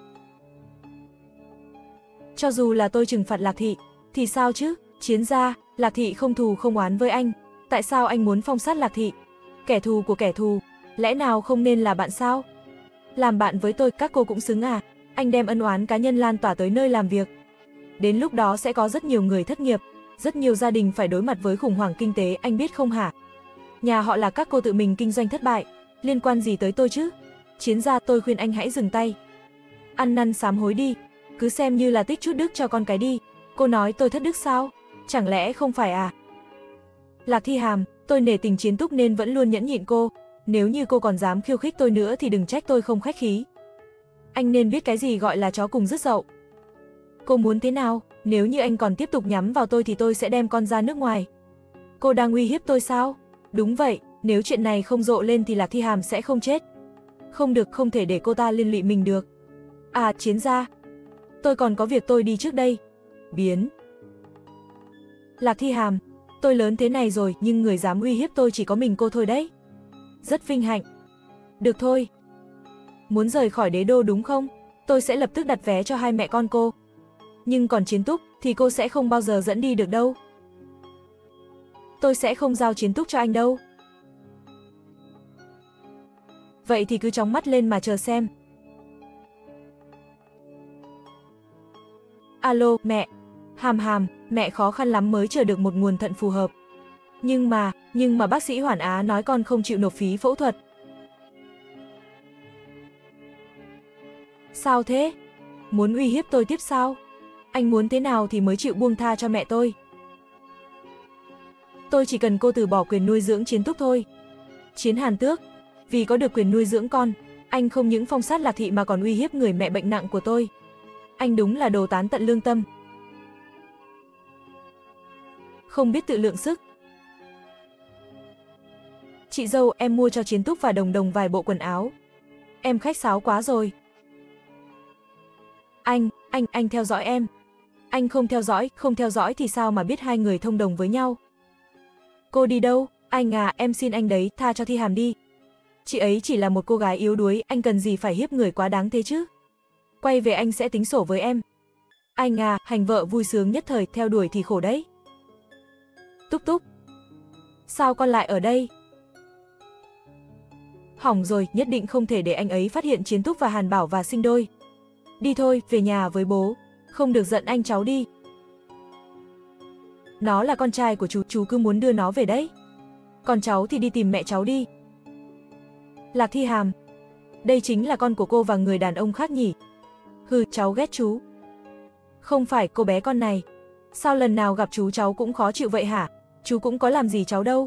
Cho dù là tôi trừng phạt Lạc Thị, thì sao chứ? Chiến gia, Lạc Thị không thù không oán với anh. Tại sao anh muốn phong sát Lạc Thị? Kẻ thù của kẻ thù, lẽ nào không nên là bạn sao? Làm bạn với tôi các cô cũng xứng à? Anh đem ân oán cá nhân lan tỏa tới nơi làm việc. Đến lúc đó sẽ có rất nhiều người thất nghiệp, rất nhiều gia đình phải đối mặt với khủng hoảng kinh tế, anh biết không hả? Nhà họ là các cô tự mình kinh doanh thất bại, liên quan gì tới tôi chứ? Chiến gia, tôi khuyên anh hãy dừng tay. Ăn năn sám hối đi, cứ xem như là tích chút đức cho con cái đi. Cô nói tôi thất đức sao? Chẳng lẽ không phải à? Lạc Thi Hàm, tôi nể tình Chiến Túc nên vẫn luôn nhẫn nhịn cô. Nếu như cô còn dám khiêu khích tôi nữa thì đừng trách tôi không khách khí. Anh nên biết cái gì gọi là chó cùng rứt dậu. Cô muốn thế nào? Nếu như anh còn tiếp tục nhắm vào tôi thì tôi sẽ đem con ra nước ngoài. Cô đang uy hiếp tôi sao? Đúng vậy, nếu chuyện này không rộ lên thì Lạc Thi Hàm sẽ không chết. Không được, không thể để cô ta liên lụy mình được. À, Chiến gia, tôi còn có việc tôi đi trước đây. Biến. Lạc Thi Hàm, tôi lớn thế này rồi nhưng người dám uy hiếp tôi chỉ có mình cô thôi đấy. Rất vinh hạnh. Được thôi. Muốn rời khỏi đế đô đúng không? Tôi sẽ lập tức đặt vé cho hai mẹ con cô. Nhưng còn Chiến Túc thì cô sẽ không bao giờ dẫn đi được đâu. Tôi sẽ không giao Chiến Túc cho anh đâu. Vậy thì cứ chóng mắt lên mà chờ xem. Alo, mẹ. Hàm Hàm, mẹ khó khăn lắm mới chờ được một nguồn thận phù hợp. Nhưng mà, nhưng mà bác sĩ Hoàn Á nói con không chịu nộp phí phẫu thuật. Sao thế? Muốn uy hiếp tôi tiếp sao? Anh muốn thế nào thì mới chịu buông tha cho mẹ tôi? Tôi chỉ cần cô từ bỏ quyền nuôi dưỡng Chiến Túc thôi. Chiến Hàn Tước, vì có được quyền nuôi dưỡng con, anh không những phong sát Lạc Thị mà còn uy hiếp người mẹ bệnh nặng của tôi. Anh đúng là đồ tán tận lương tâm. Không biết tự lượng sức. Chị dâu, em mua cho Chiến Túc và Đồng Đồng vài bộ quần áo. Em khách sáo quá rồi. Anh, anh, anh theo dõi em. Anh không theo dõi, không theo dõi thì sao mà biết hai người thông đồng với nhau? Cô đi đâu? Anh à, em xin anh đấy, tha cho Thi Hàm đi. Chị ấy chỉ là một cô gái yếu đuối, anh cần gì phải hiếp người quá đáng thế chứ? Quay về anh sẽ tính sổ với em. Anh à, hành vợ vui sướng nhất thời, theo đuổi thì khổ đấy. Túc Túc. Sao con lại ở đây? Hỏng rồi, nhất định không thể để anh ấy phát hiện Chiến Túc và Hàn Bảo và sinh đôi. Đi thôi, về nhà với bố. Không được giận anh cháu đi. Nó là con trai của chú, chú cứ muốn đưa nó về đấy. Còn cháu thì đi tìm mẹ cháu đi. Lạc Thi Hàm, đây chính là con của cô và người đàn ông khác nhỉ? Hừ, cháu ghét chú. Không phải, cô bé con này. Sao lần nào gặp chú cháu cũng khó chịu vậy hả? Chú cũng có làm gì cháu đâu.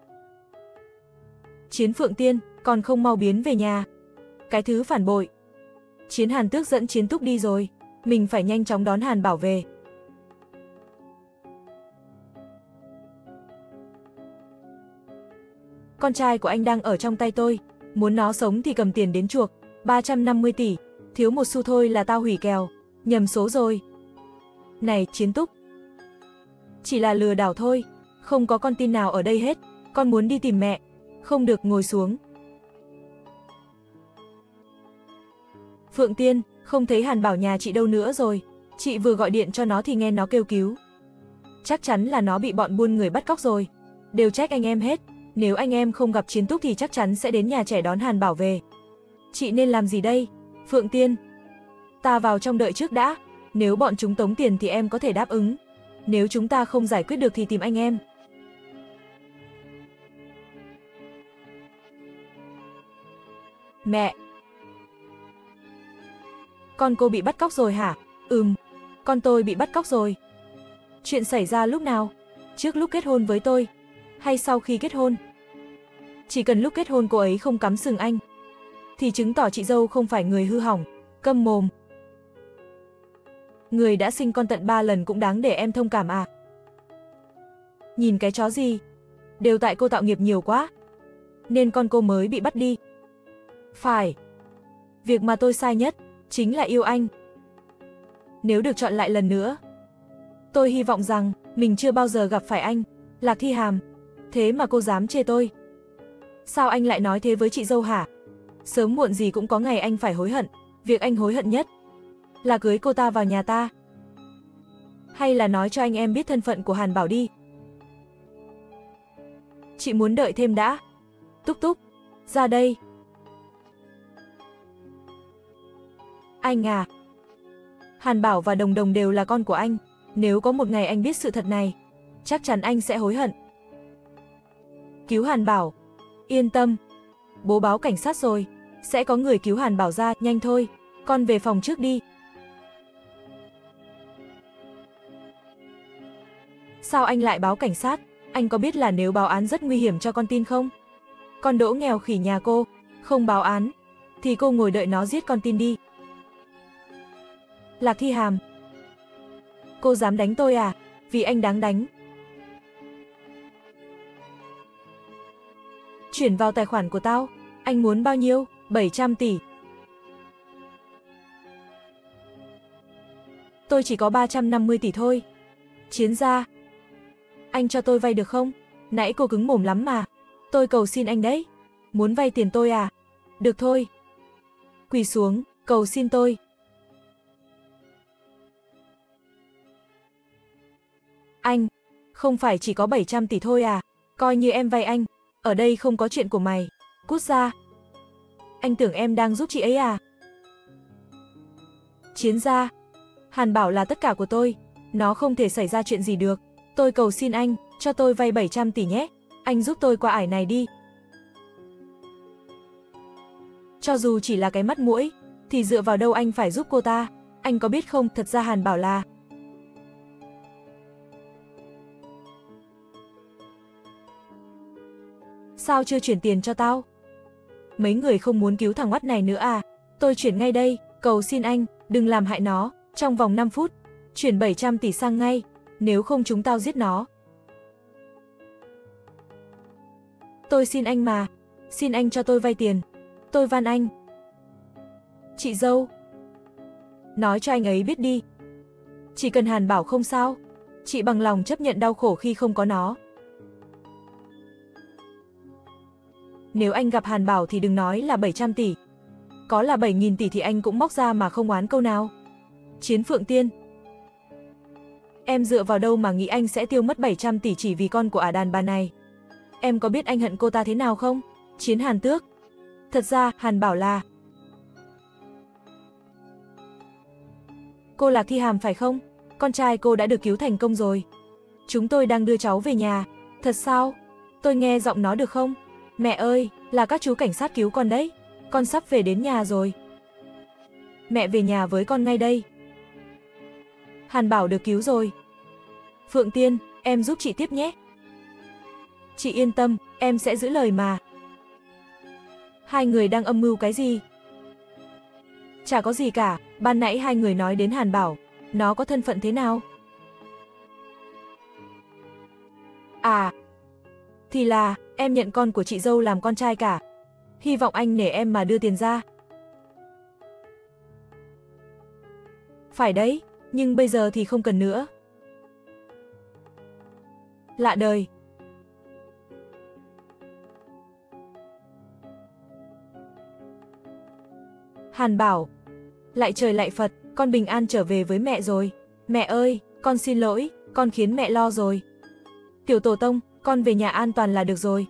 Chiến Phượng Tiên, còn không mau biến về nhà. Cái thứ phản bội. Chiến Hàn Tước dẫn Chiến Túc đi rồi. Mình phải nhanh chóng đón Hàn Bảo về. Con trai của anh đang ở trong tay tôi. Muốn nó sống thì cầm tiền đến chuộc. ba trăm năm mươi tỷ. Thiếu một xu thôi là tao hủy kèo. Nhầm số rồi. Này, Chiến Túc. Chỉ là lừa đảo thôi. Không có con tin nào ở đây hết. Con muốn đi tìm mẹ. Không được, ngồi xuống. Phượng Tiên, không thấy Hàn Bảo nhà chị đâu nữa rồi. Chị vừa gọi điện cho nó thì nghe nó kêu cứu. Chắc chắn là nó bị bọn buôn người bắt cóc rồi. Đều trách anh em hết. Nếu anh em không gặp Chiến Túc thì chắc chắn sẽ đến nhà trẻ đón Hàn Bảo về. Chị nên làm gì đây? Phượng Tiên, ta vào trong đợi trước đã. Nếu bọn chúng tống tiền thì em có thể đáp ứng. Nếu chúng ta không giải quyết được thì tìm anh em. Mẹ, Con cô bị bắt cóc rồi hả? Ừm, con tôi bị bắt cóc rồi. Chuyện xảy ra lúc nào? Trước lúc kết hôn với tôi, hay sau khi kết hôn? Chỉ cần lúc kết hôn cô ấy không cắm sừng anh, thì chứng tỏ chị dâu không phải người hư hỏng. Câm mồm. Người đã sinh con tận ba lần cũng đáng để em thông cảm à? Nhìn cái chó gì? Đều tại cô tạo nghiệp nhiều quá, nên con cô mới bị bắt đi. Phải. Việc mà tôi sai nhất chính là yêu anh. Nếu được chọn lại lần nữa, tôi hy vọng rằng mình chưa bao giờ gặp phải anh, Lạc Thi Hàm. Thế mà cô dám chê tôi. Sao anh lại nói thế với chị dâu hả? Sớm muộn gì cũng có ngày anh phải hối hận. Việc anh hối hận nhất là cưới cô ta vào nhà ta. Hay là nói cho anh em biết thân phận của Hàn Bảo đi. Chị muốn đợi thêm đã. Túc Túc, ra đây. Anh à, Hàn Bảo và Đồng Đồng đều là con của anh. Nếu có một ngày anh biết sự thật này, chắc chắn anh sẽ hối hận. Cứu Hàn Bảo. Yên tâm, bố báo cảnh sát rồi, sẽ có người cứu Hàn Bảo ra. Nhanh thôi, con về phòng trước đi. Sao anh lại báo cảnh sát? Anh có biết là nếu báo án rất nguy hiểm cho con tin không? Con đỗ nghèo khỉ nhà cô, không báo án, thì cô ngồi đợi nó giết con tin đi. Lạc Thi Hàm, cô dám đánh tôi à? Vì anh đáng đánh. Chuyển vào tài khoản của tao. Anh muốn bao nhiêu? bảy trăm tỷ. Tôi chỉ có ba trăm năm mươi tỷ thôi. Chiến gia, anh cho tôi vay được không? Nãy cô cứng mồm lắm mà. Tôi cầu xin anh đấy. Muốn vay tiền tôi à? Được thôi. Quỳ xuống, cầu xin tôi. Anh, không phải chỉ có bảy trăm tỷ thôi à? Coi như em vay anh. Ở đây không có chuyện của mày. Cút ra. Anh tưởng em đang giúp chị ấy à? Chiến gia, Hàn Bảo là tất cả của tôi. Nó không thể xảy ra chuyện gì được. Tôi cầu xin anh, cho tôi vay bảy trăm tỷ nhé. Anh giúp tôi qua ải này đi. Cho dù chỉ là cái mắt muỗi, thì dựa vào đâu anh phải giúp cô ta? Anh có biết không, thật ra Hàn Bảo là... Sao chưa chuyển tiền cho tao? Mấy người không muốn cứu thằng oắt này nữa à? Tôi chuyển ngay đây, cầu xin anh, đừng làm hại nó. Trong vòng năm phút, chuyển bảy trăm tỷ sang ngay. Nếu không chúng tao giết nó. Tôi xin anh mà. Xin anh cho tôi vay tiền. Tôi van anh. Chị dâu, nói cho anh ấy biết đi. Chỉ cần Hàn Bảo không sao, chị bằng lòng chấp nhận đau khổ khi không có nó. Nếu anh gặp Hàn Bảo thì đừng nói là bảy trăm tỷ. Có là bảy nghìn tỷ thì anh cũng móc ra mà không oán câu nào. Chiến Phượng Tiên, em dựa vào đâu mà nghĩ anh sẽ tiêu mất bảy trăm tỷ chỉ vì con của ả đàn bà này? Em có biết anh hận cô ta thế nào không? Chiến Hàn Tước, thật ra Hàn Bảo là... Cô Lạc Thi Hàm phải không? Con trai cô đã được cứu thành công rồi. Chúng tôi đang đưa cháu về nhà. Thật sao? Tôi nghe giọng nó được không? Mẹ ơi, là các chú cảnh sát cứu con đấy. Con sắp về đến nhà rồi. Mẹ về nhà với con ngay đây. Hàn Bảo được cứu rồi. Phượng Tiên, em giúp chị tiếp nhé. Chị yên tâm, em sẽ giữ lời mà. Hai người đang âm mưu cái gì? Chả có gì cả, ban nãy hai người nói đến Hàn Bảo. Nó có thân phận thế nào? À, thì là em nhận con của chị dâu làm con trai cả. Hy vọng anh nể em mà đưa tiền ra. Phải đấy, nhưng bây giờ thì không cần nữa. Lạ đời. Hàn Bảo, lại trời lại Phật, con bình an trở về với mẹ rồi. Mẹ ơi, con xin lỗi, con khiến mẹ lo rồi. Tiểu Tổ Tông, con về nhà an toàn là được rồi.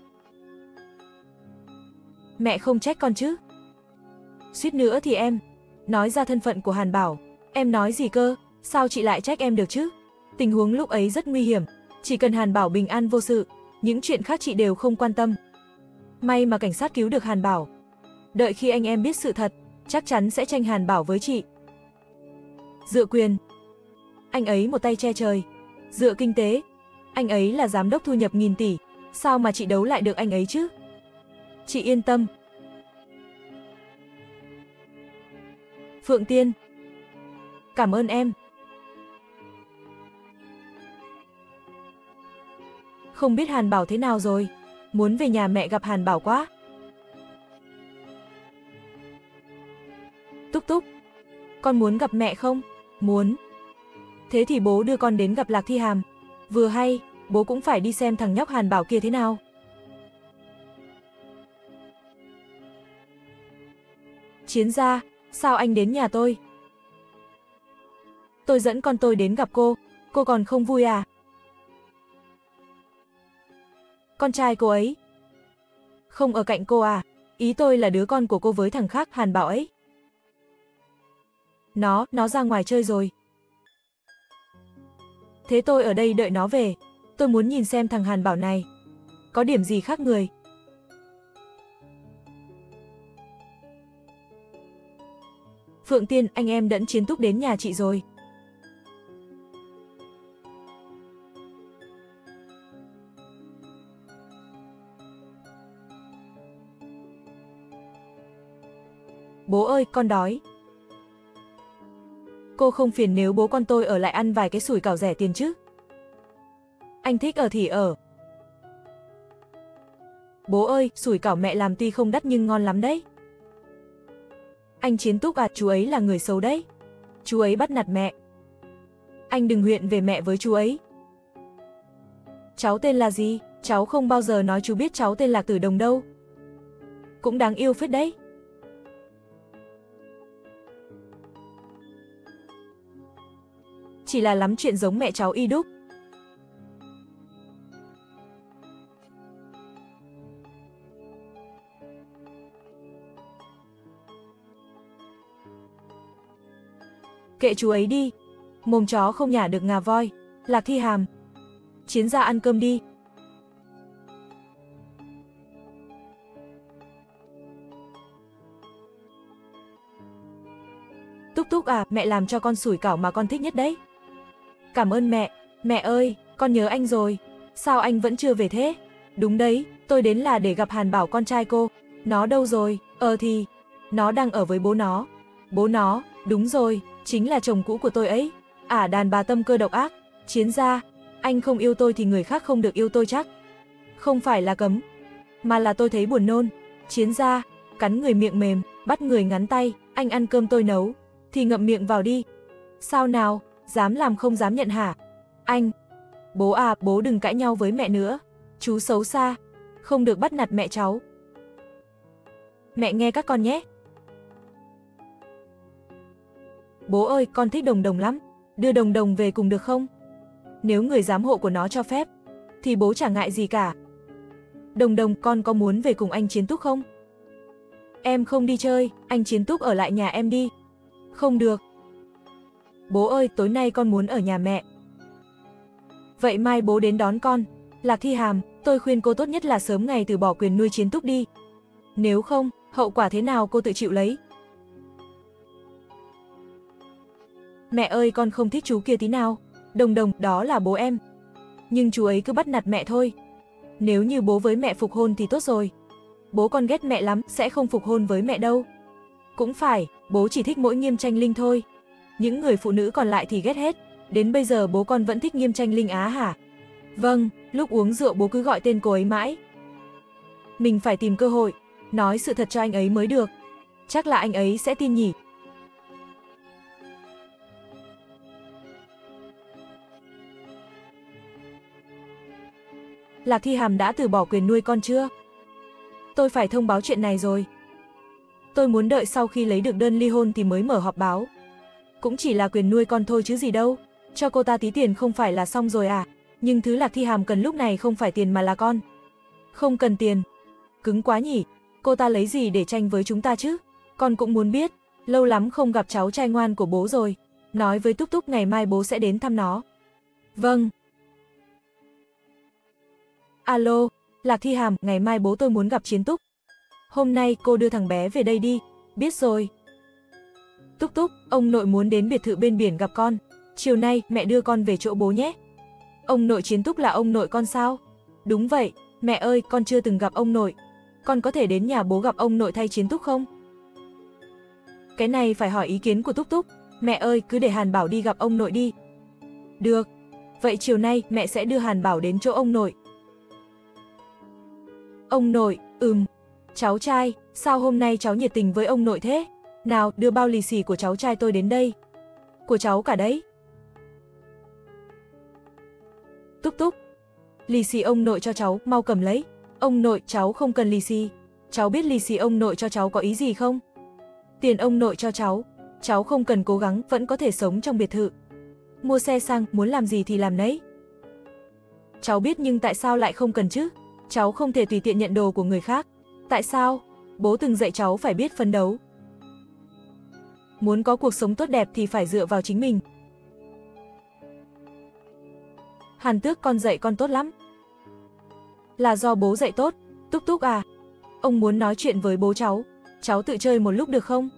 Mẹ không trách con chứ? Suýt nữa thì em nói ra thân phận của Hàn Bảo. Em nói gì cơ? Sao chị lại trách em được chứ? Tình huống lúc ấy rất nguy hiểm. Chỉ cần Hàn Bảo bình an vô sự, những chuyện khác chị đều không quan tâm. May mà cảnh sát cứu được Hàn Bảo. Đợi khi anh em biết sự thật, chắc chắn sẽ tranh Hàn Bảo với chị. Dựa quyền. Anh ấy một tay che trời. Dựa kinh tế. Anh ấy là giám đốc thu nhập nghìn tỷ. Sao mà chị đấu lại được anh ấy chứ? Chị yên tâm. Phượng Tiên. Cảm ơn em. Không biết Hàn Bảo thế nào rồi? Muốn về nhà mẹ gặp Hàn Bảo quá. Túc Túc. Con muốn gặp mẹ không? Muốn. Thế thì bố đưa con đến gặp Lạc Thi Hàm. Vừa hay, bố cũng phải đi xem thằng nhóc Hàn Bảo kia thế nào. Chiến gia, sao anh đến nhà tôi? Tôi dẫn con tôi đến gặp cô, cô còn không vui à? Con trai cô ấy không ở cạnh cô à? Ý tôi là đứa con của cô với thằng khác Hàn Bảo ấy. Nó, nó ra ngoài chơi rồi. Thế tôi ở đây đợi nó về. Tôi muốn nhìn xem thằng Hàn Bảo này có điểm gì khác người. Phượng Tiên, anh em dẫn Chiến Túc đến nhà chị rồi. Bố ơi, con đói. Cô không phiền nếu bố con tôi ở lại ăn vài cái sủi cảo rẻ tiền chứ? Anh thích ở thì ở. Bố ơi, sủi cảo mẹ làm tuy không đắt nhưng ngon lắm đấy. Anh Chiến Túc à, chú ấy là người xấu đấy. Chú ấy bắt nạt mẹ. Anh đừng huyện về mẹ với chú ấy. Cháu tên là gì? Cháu không bao giờ nói chú biết cháu tên Lạc Tử Đồng đâu. Cũng đáng yêu phết đấy. Chỉ là lắm chuyện giống mẹ cháu y đúc. Kệ chú ấy đi. Mồm chó không nhả được ngà voi. Lạc Thi Hàm. Chiến gia ăn cơm đi. Túc Túc à, mẹ làm cho con sủi cảo mà con thích nhất đấy. Cảm ơn mẹ. Mẹ ơi, con nhớ anh rồi. Sao anh vẫn chưa về thế? Đúng đấy, tôi đến là để gặp Hàn Bảo con trai cô. Nó đâu rồi? Ờ thì, nó đang ở với bố nó. Bố nó, đúng rồi, chính là chồng cũ của tôi ấy. À, đàn bà tâm cơ độc ác. Chiến gia, anh không yêu tôi thì người khác không được yêu tôi chắc. Không phải là cấm, mà là tôi thấy buồn nôn. Chiến gia, cắn người miệng mềm, bắt người ngắn tay. Anh ăn cơm tôi nấu thì ngậm miệng vào đi. Sao nào, dám làm không dám nhận hả? Anh, bố à, bố đừng cãi nhau với mẹ nữa. Chú xấu xa, không được bắt nạt mẹ cháu. Mẹ nghe các con nhé. Bố ơi, con thích Đồng Đồng lắm. Đưa Đồng Đồng về cùng được không? Nếu người giám hộ của nó cho phép, thì bố chẳng ngại gì cả. Đồng Đồng, con có muốn về cùng anh Chiến Túc không? Em không đi chơi, anh Chiến Túc ở lại nhà em đi. Không được. Bố ơi, tối nay con muốn ở nhà mẹ. Vậy mai bố đến đón con. Lạc Thi Hàm, tôi khuyên cô tốt nhất là sớm ngày từ bỏ quyền nuôi Chiến Túc đi. Nếu không, hậu quả thế nào cô tự chịu lấy. Mẹ ơi, con không thích chú kia tí nào. Đồng Đồng, đó là bố em. Nhưng chú ấy cứ bắt nạt mẹ thôi. Nếu như bố với mẹ phục hôn thì tốt rồi. Bố con ghét mẹ lắm, sẽ không phục hôn với mẹ đâu. Cũng phải, bố chỉ thích mỗi Nghiêm Tranh Linh thôi. Những người phụ nữ còn lại thì ghét hết. Đến bây giờ bố con vẫn thích Nghiêm Tranh Linh á hả? Vâng, lúc uống rượu bố cứ gọi tên cô ấy mãi. Mình phải tìm cơ hội, nói sự thật cho anh ấy mới được. Chắc là anh ấy sẽ tin nhỉ. Lạc Thi Hàm đã từ bỏ quyền nuôi con chưa? Tôi phải thông báo chuyện này rồi. Tôi muốn đợi sau khi lấy được đơn ly hôn thì mới mở họp báo. Cũng chỉ là quyền nuôi con thôi chứ gì đâu. Cho cô ta tí tiền không phải là xong rồi à? Nhưng thứ Lạc Thi Hàm cần lúc này không phải tiền mà là con. Không cần tiền. Cứng quá nhỉ. Cô ta lấy gì để tranh với chúng ta chứ? Con cũng muốn biết. Lâu lắm không gặp cháu trai ngoan của bố rồi. Nói với Túc Túc ngày mai bố sẽ đến thăm nó. Vâng. Alo, Lạc Thi Hàm, ngày mai bố tôi muốn gặp Chiến Túc. Hôm nay cô đưa thằng bé về đây đi. Biết rồi. Túc Túc, ông nội muốn đến biệt thự bên biển gặp con. Chiều nay mẹ đưa con về chỗ bố nhé. Ông nội Chiến Túc là ông nội con sao? Đúng vậy, mẹ ơi, con chưa từng gặp ông nội. Con có thể đến nhà bố gặp ông nội thay Chiến Túc không? Cái này phải hỏi ý kiến của Túc Túc. Mẹ ơi, cứ để Hàn Bảo đi gặp ông nội đi. Được. Vậy chiều nay mẹ sẽ đưa Hàn Bảo đến chỗ ông nội. Ông nội, ừm. Cháu trai, sao hôm nay cháu nhiệt tình với ông nội thế? Nào, đưa bao lì xì của cháu trai tôi đến đây. Của cháu cả đấy. Túc Túc. Lì xì ông nội cho cháu, mau cầm lấy. Ông nội, cháu không cần lì xì. Cháu biết lì xì ông nội cho cháu có ý gì không? Tiền ông nội cho cháu. Cháu không cần cố gắng, vẫn có thể sống trong biệt thự. Mua xe sang, muốn làm gì thì làm nấy. Cháu biết nhưng tại sao lại không cần chứ? Cháu không thể tùy tiện nhận đồ của người khác. Tại sao? Bố từng dạy cháu phải biết phấn đấu. Muốn có cuộc sống tốt đẹp thì phải dựa vào chính mình. Hàn Tước, con dạy con tốt lắm. Là do bố dạy tốt. Túc Túc à, ông muốn nói chuyện với bố cháu. Cháu tự chơi một lúc được không?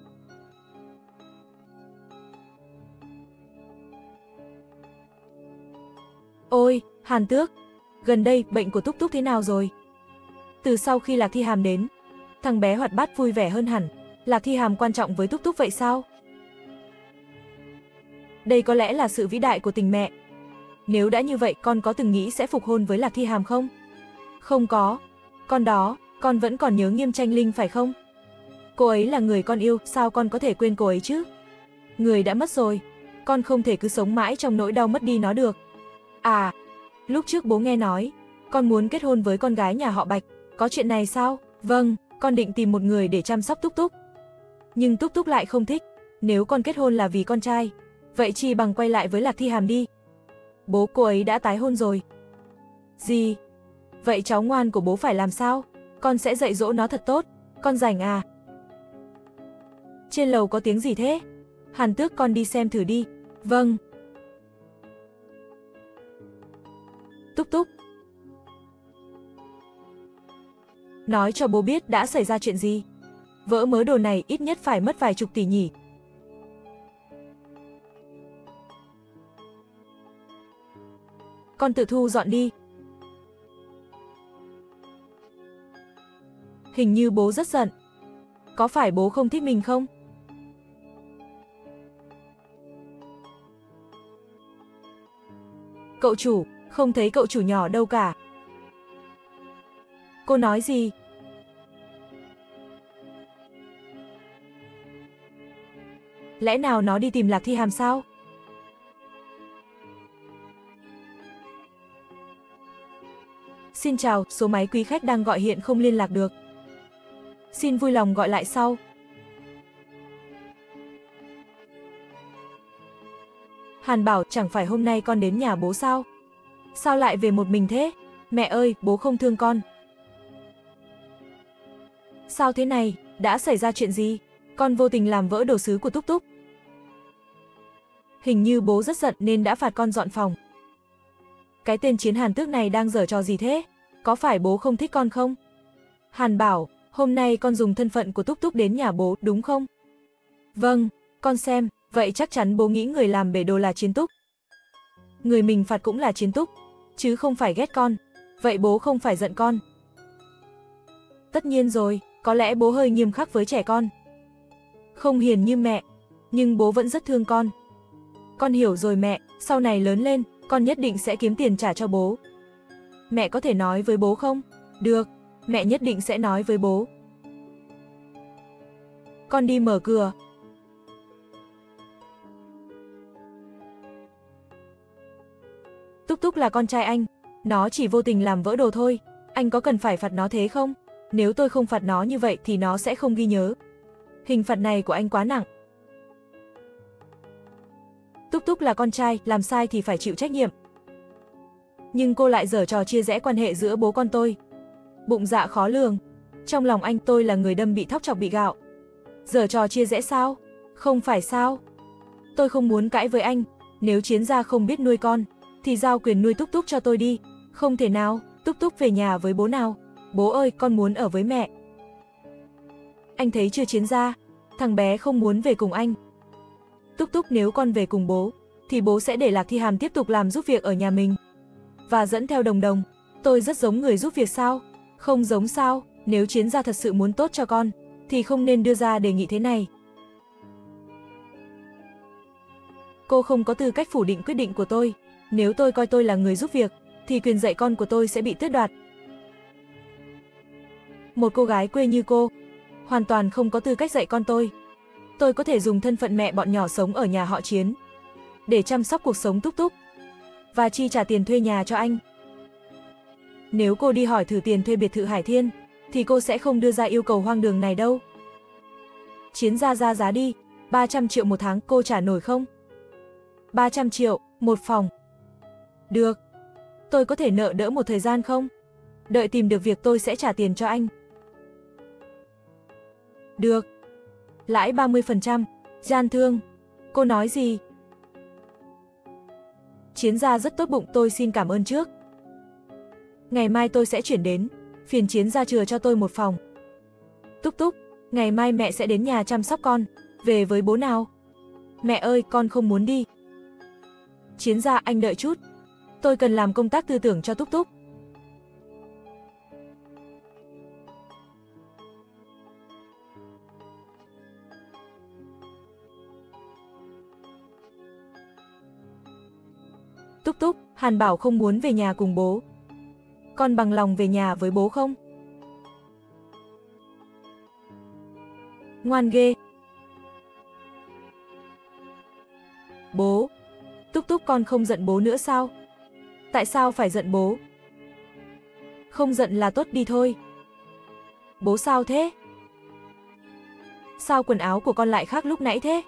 Ôi, Hàn Tước, gần đây bệnh của Túc Túc thế nào rồi? Từ sau khi Lạc Thi Hàm đến, thằng bé hoạt bát vui vẻ hơn hẳn. Lạc Thi Hàm quan trọng với Túc Túc vậy sao? Đây có lẽ là sự vĩ đại của tình mẹ. Nếu đã như vậy, con có từng nghĩ sẽ phục hôn với Lạc Thi Hàm không? Không có. Con đó, con vẫn còn nhớ Nghiêm Tranh Linh phải không? Cô ấy là người con yêu, sao con có thể quên cô ấy chứ? Người đã mất rồi, con không thể cứ sống mãi trong nỗi đau mất đi nó được. À, lúc trước bố nghe nói, con muốn kết hôn với con gái nhà họ Bạch, có chuyện này sao? Vâng, con định tìm một người để chăm sóc Túc Túc. Nhưng Túc Túc lại không thích, nếu con kết hôn là vì con trai, vậy chi bằng quay lại với Lạc Thi Hàm đi. Bố cô ấy đã tái hôn rồi. Gì? Vậy cháu ngoan của bố phải làm sao? Con sẽ dạy dỗ nó thật tốt, con rảnh à? Trên lầu có tiếng gì thế? Hàn Tước, con đi xem thử đi. Vâng. Túc Túc, nói cho bố biết đã xảy ra chuyện gì. Vỡ mớ đồ này ít nhất phải mất vài chục tỷ nhỉ. Con tự thu dọn đi. Hình như bố rất giận. Có phải bố không thích mình không? Cậu chủ, không thấy cậu chủ nhỏ đâu cả. Cô nói gì? Lẽ nào nó đi tìm Lạc Thi Hàm sao? Xin chào, số máy quý khách đang gọi hiện không liên lạc được. Xin vui lòng gọi lại sau. Hàn Bảo, chẳng phải hôm nay con đến nhà bố sao? Sao lại về một mình thế? Mẹ ơi, bố không thương con. Sao thế này? Đã xảy ra chuyện gì? Con vô tình làm vỡ đồ sứ của Túc Túc. Hình như bố rất giận nên đã phạt con dọn phòng. Cái tên Chiến Hàn Tước này đang giở trò gì thế? Có phải bố không thích con không? Hàn Bảo, hôm nay con dùng thân phận của Túc Túc đến nhà bố, đúng không? Vâng, con xem, vậy chắc chắn bố nghĩ người làm bể đồ là Chiến Túc. Người mình phạt cũng là Chiến Túc, chứ không phải ghét con. Vậy bố không phải giận con. Tất nhiên rồi, có lẽ bố hơi nghiêm khắc với trẻ con. Không hiền như mẹ, nhưng bố vẫn rất thương con. Con hiểu rồi mẹ, sau này lớn lên, con nhất định sẽ kiếm tiền trả cho bố. Mẹ có thể nói với bố không? Được, mẹ nhất định sẽ nói với bố. Con đi mở cửa. Túc Túc là con trai anh, nó chỉ vô tình làm vỡ đồ thôi. Anh có cần phải phạt nó thế không? Nếu tôi không phạt nó như vậy thì nó sẽ không ghi nhớ. Hình phạt này của anh quá nặng. Túc Túc là con trai, làm sai thì phải chịu trách nhiệm. Nhưng cô lại giở trò chia rẽ quan hệ giữa bố con tôi. Bụng dạ khó lường. Trong lòng anh tôi là người đâm bị thóc chọc bị gạo. Giở trò chia rẽ sao? Không phải sao? Tôi không muốn cãi với anh. Nếu Chiến gia không biết nuôi con, thì giao quyền nuôi Túc Túc cho tôi đi. Không thể nào, Túc Túc về nhà với bố nào. Bố ơi, con muốn ở với mẹ. Anh thấy chưa Chiến gia? Thằng bé không muốn về cùng anh. Túc Túc, nếu con về cùng bố, thì bố sẽ để Lạc Thi Hàm tiếp tục làm giúp việc ở nhà mình. Và dẫn theo Đồng Đồng. Tôi rất giống người giúp việc sao? Không giống sao? Nếu Chiến gia thật sự muốn tốt cho con, thì không nên đưa ra đề nghị thế này. Cô không có tư cách phủ định quyết định của tôi. Nếu tôi coi tôi là người giúp việc, thì quyền dạy con của tôi sẽ bị tước đoạt. Một cô gái quê như cô, hoàn toàn không có tư cách dạy con tôi. Tôi có thể dùng thân phận mẹ bọn nhỏ sống ở nhà họ Chiến, để chăm sóc cuộc sống Túc Túc, và chi trả tiền thuê nhà cho anh. Nếu cô đi hỏi thử tiền thuê biệt thự Hải Thiên, thì cô sẽ không đưa ra yêu cầu hoang đường này đâu. Chiến gia ra giá đi, ba trăm triệu một tháng, cô trả nổi không? ba trăm triệu, một phòng. Được. Tôi có thể nợ đỡ một thời gian không? Đợi tìm được việc tôi sẽ trả tiền cho anh. Được. Lãi ba mươi phần trăm, gian thương. Cô nói gì? Chiến gia rất tốt bụng, tôi xin cảm ơn trước. Ngày mai tôi sẽ chuyển đến, phiền Chiến gia chừa cho tôi một phòng. Túc Túc, ngày mai mẹ sẽ đến nhà chăm sóc con, về với bố nào. Mẹ ơi, con không muốn đi. Chiến gia, anh đợi chút. Tôi cần làm công tác tư tưởng cho Túc Túc. Túc Túc, Hàn Bảo không muốn về nhà cùng bố. Con bằng lòng về nhà với bố không? Ngoan ghê. Bố. Túc Túc, con không giận bố nữa sao? Tại sao phải giận bố? Không giận là tốt, đi thôi. Bố sao thế? Sao quần áo của con lại khác lúc nãy thế?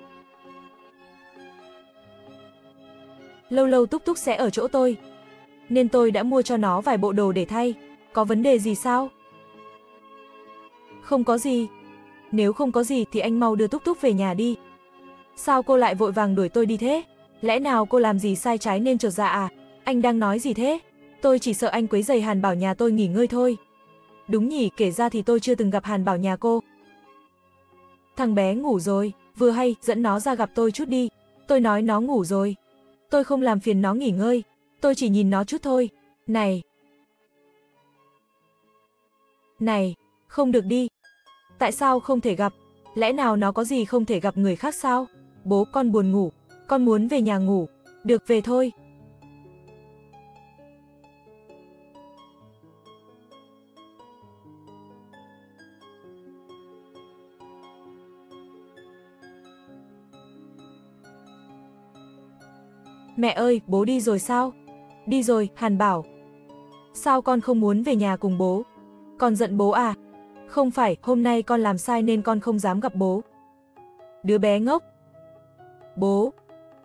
Lâu lâu Túc Túc sẽ ở chỗ tôi, nên tôi đã mua cho nó vài bộ đồ để thay. Có vấn đề gì sao? Không có gì. Nếu không có gì thì anh mau đưa Túc Túc về nhà đi. Sao cô lại vội vàng đuổi tôi đi thế? Lẽ nào cô làm gì sai trái nên chột dạ à? Anh đang nói gì thế? Tôi chỉ sợ anh quấy rầy Hàn Bảo nhà tôi nghỉ ngơi thôi. Đúng nhỉ, kể ra thì tôi chưa từng gặp Hàn Bảo nhà cô. Thằng bé ngủ rồi, vừa hay, dẫn nó ra gặp tôi chút đi. Tôi nói nó ngủ rồi. Tôi không làm phiền nó nghỉ ngơi, tôi chỉ nhìn nó chút thôi. Này. Này, không được đi. Tại sao không thể gặp? Lẽ nào nó có gì không thể gặp người khác sao? Bố, con buồn ngủ, con muốn về nhà ngủ. Được, về thôi. Mẹ ơi, bố đi rồi sao? Đi rồi, Hàn Bảo. Sao con không muốn về nhà cùng bố? Con giận bố à? Không phải, hôm nay con làm sai nên con không dám gặp bố. Đứa bé ngốc. Bố.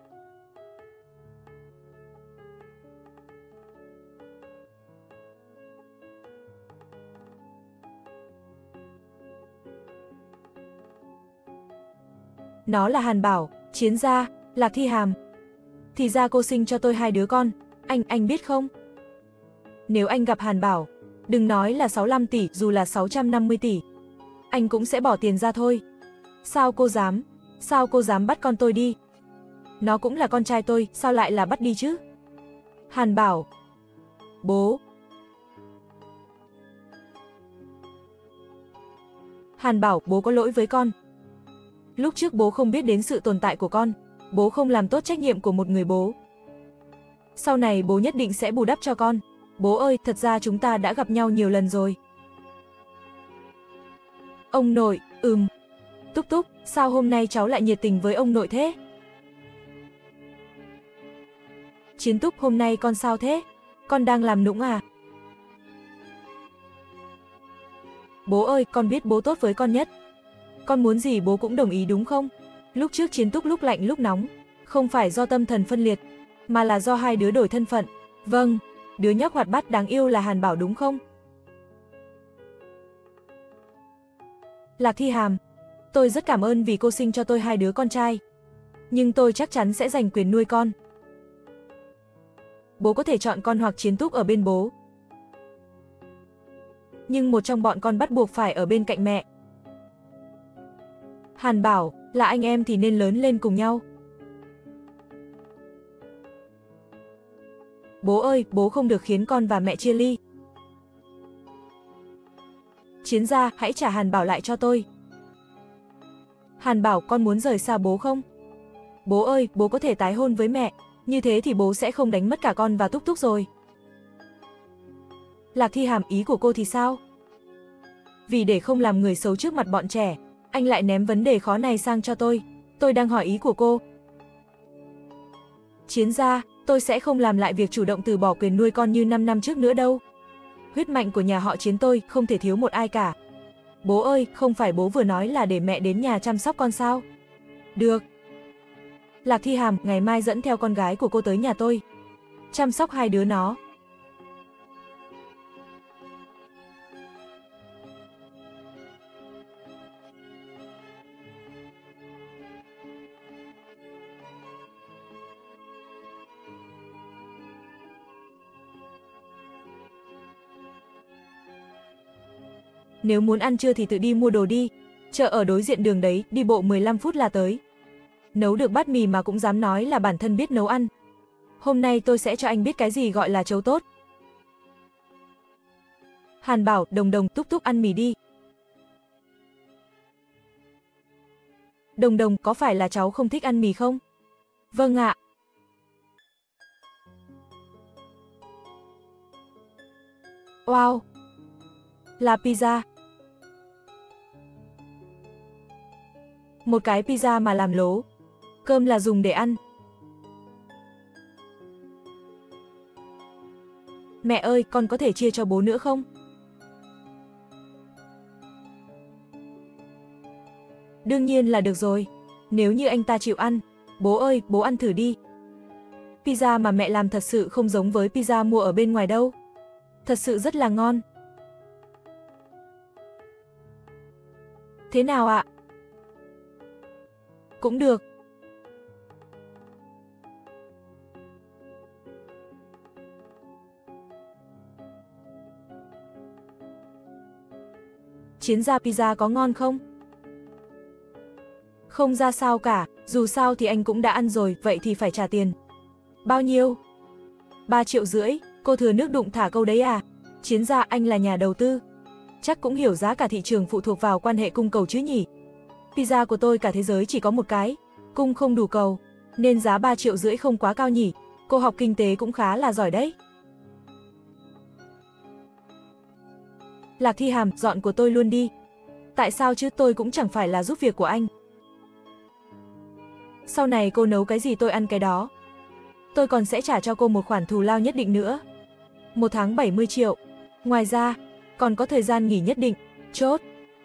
Nó là Hàn Bảo, Chiến gia, Lạc Thi Hàm. Thì ra cô sinh cho tôi hai đứa con. Anh, anh biết không? Nếu anh gặp Hàn Bảo, đừng nói là sáu mươi lăm tỷ, dù là sáu trăm năm mươi tỷ, anh cũng sẽ bỏ tiền ra thôi. Sao cô dám? Sao cô dám bắt con tôi đi? Nó cũng là con trai tôi, sao lại là bắt đi chứ? Hàn Bảo. Bố. Hàn Bảo, bố có lỗi với con. Lúc trước bố không biết đến sự tồn tại của con. Bố không làm tốt trách nhiệm của một người bố. Sau này bố nhất định sẽ bù đắp cho con. Bố ơi, thật ra chúng ta đã gặp nhau nhiều lần rồi. Ông nội, ừm. Túc Túc, sao hôm nay cháu lại nhiệt tình với ông nội thế? Chiến Túc, hôm nay con sao thế? Con đang làm nũng à? Bố ơi, con biết bố tốt với con nhất. Con muốn gì bố cũng đồng ý đúng không? Lúc trước Chiến Túc lúc lạnh lúc nóng, không phải do tâm thần phân liệt, mà là do hai đứa đổi thân phận. Vâng, đứa nhóc hoạt bát đáng yêu là Hàn Bảo đúng không? Lạc Thi Hàm, tôi rất cảm ơn vì cô sinh cho tôi hai đứa con trai. Nhưng tôi chắc chắn sẽ giành quyền nuôi con. Bố có thể chọn con hoặc Chiến Túc ở bên bố. Nhưng một trong bọn con bắt buộc phải ở bên cạnh mẹ. Hàn Bảo, là anh em thì nên lớn lên cùng nhau. Bố ơi, bố không được khiến con và mẹ chia ly. Chiến gia, hãy trả Hàn Bảo lại cho tôi. Hàn Bảo, con muốn rời xa bố không? Bố ơi, bố có thể tái hôn với mẹ, như thế thì bố sẽ không đánh mất cả con và Túc Túc rồi. Lạc Thi Hàm, ý của cô thì sao? Vì để không làm người xấu trước mặt bọn trẻ, anh lại ném vấn đề khó này sang cho tôi. Tôi đang hỏi ý của cô. Chiến gia, tôi sẽ không làm lại việc chủ động từ bỏ quyền nuôi con như năm năm trước nữa đâu. Huyết mạch của nhà họ Chiến tôi không thể thiếu một ai cả. Bố ơi, không phải bố vừa nói là để mẹ đến nhà chăm sóc con sao? Được. Lạc Thi Hàm, ngày mai dẫn theo con gái của cô tới nhà tôi. Chăm sóc hai đứa nó. Nếu muốn ăn trưa thì tự đi mua đồ đi. Chợ ở đối diện đường đấy, đi bộ mười lăm phút là tới. Nấu được bát mì mà cũng dám nói là bản thân biết nấu ăn. Hôm nay tôi sẽ cho anh biết cái gì gọi là chấu tốt. Hàn Bảo, Đồng Đồng, Túc Túc ăn mì đi. Đồng Đồng, có phải là cháu không thích ăn mì không? Vâng ạ. Wow! Là pizza. Một cái pizza mà làm lố. Cơm là dùng để ăn. Mẹ ơi, con có thể chia cho bố nữa không? Đương nhiên là được rồi. Nếu như anh ta chịu ăn. Bố ơi, bố ăn thử đi. Pizza mà mẹ làm thật sự không giống với pizza mua ở bên ngoài đâu. Thật sự rất là ngon. Thế nào ạ? Cũng được. Chiến gia, pizza có ngon không? Không ra sao cả, dù sao thì anh cũng đã ăn rồi, vậy thì phải trả tiền. Bao nhiêu? ba triệu rưỡi, cô thừa nước đụng thả câu đấy à? Chiến gia, anh là nhà đầu tư. Chắc cũng hiểu giá cả thị trường phụ thuộc vào quan hệ cung cầu chứ nhỉ? Pizza của tôi cả thế giới chỉ có một cái, cung không đủ cầu, nên giá ba triệu rưỡi không quá cao nhỉ? Cô học kinh tế cũng khá là giỏi đấy. Lạc Thi Hàm, dọn của tôi luôn đi. Tại sao chứ, tôi cũng chẳng phải là giúp việc của anh. Sau này cô nấu cái gì tôi ăn cái đó. Tôi còn sẽ trả cho cô một khoản thù lao nhất định nữa. Một tháng bảy mươi triệu. Ngoài ra, còn có thời gian nghỉ nhất định. Chốt.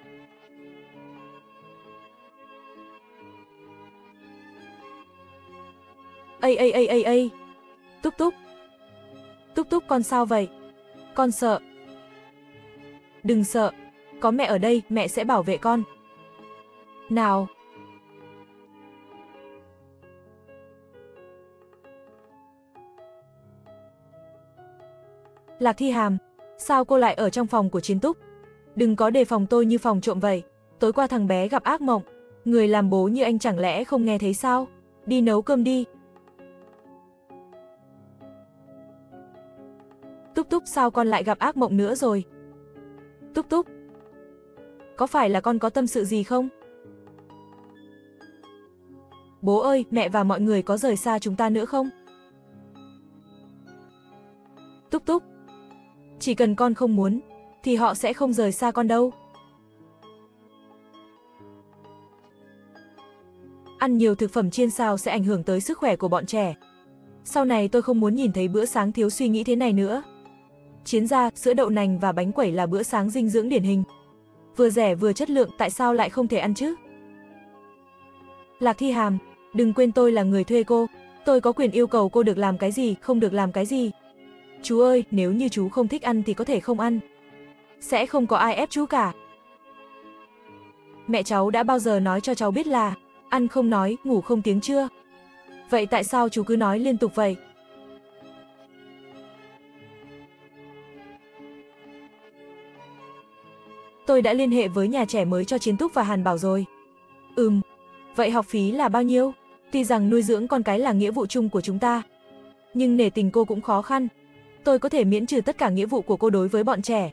Ây ây ây ây ây. Túc Túc. Túc Túc, con sao vậy? Con sợ. Đừng sợ. Có mẹ ở đây, mẹ sẽ bảo vệ con. Nào. Lạc Thi Hàm, sao cô lại ở trong phòng của Chiến Túc? Đừng có đề phòng tôi như phòng trộm vậy. Tối qua thằng bé gặp ác mộng. Người làm bố như anh chẳng lẽ không nghe thấy sao? Đi nấu cơm đi. Túc Túc, sao con lại gặp ác mộng nữa rồi? Túc Túc, có phải là con có tâm sự gì không? Bố ơi, mẹ và mọi người có rời xa chúng ta nữa không? Túc Túc, chỉ cần con không muốn, thì họ sẽ không rời xa con đâu. Ăn nhiều thực phẩm chiên xào sẽ ảnh hưởng tới sức khỏe của bọn trẻ. Sau này tôi không muốn nhìn thấy bữa sáng thiếu suy nghĩ thế này nữa. Chiến gia, sữa đậu nành và bánh quẩy là bữa sáng dinh dưỡng điển hình. Vừa rẻ vừa chất lượng, tại sao lại không thể ăn chứ? Lạc Thi Hàm, đừng quên tôi là người thuê cô. Tôi có quyền yêu cầu cô được làm cái gì, không được làm cái gì. Chú ơi, nếu như chú không thích ăn thì có thể không ăn. Sẽ không có ai ép chú cả. Mẹ cháu đã bao giờ nói cho cháu biết là ăn không nói, ngủ không tiếng chưa? Vậy tại sao chú cứ nói liên tục vậy? Tôi đã liên hệ với nhà trẻ mới cho Chiến Túc và Hàn Bảo rồi. Ừm, vậy học phí là bao nhiêu? Tuy rằng nuôi dưỡng con cái là nghĩa vụ chung của chúng ta, Nhưng nể tình cô cũng khó khăn. Tôi có thể miễn trừ tất cả nghĩa vụ của cô đối với bọn trẻ.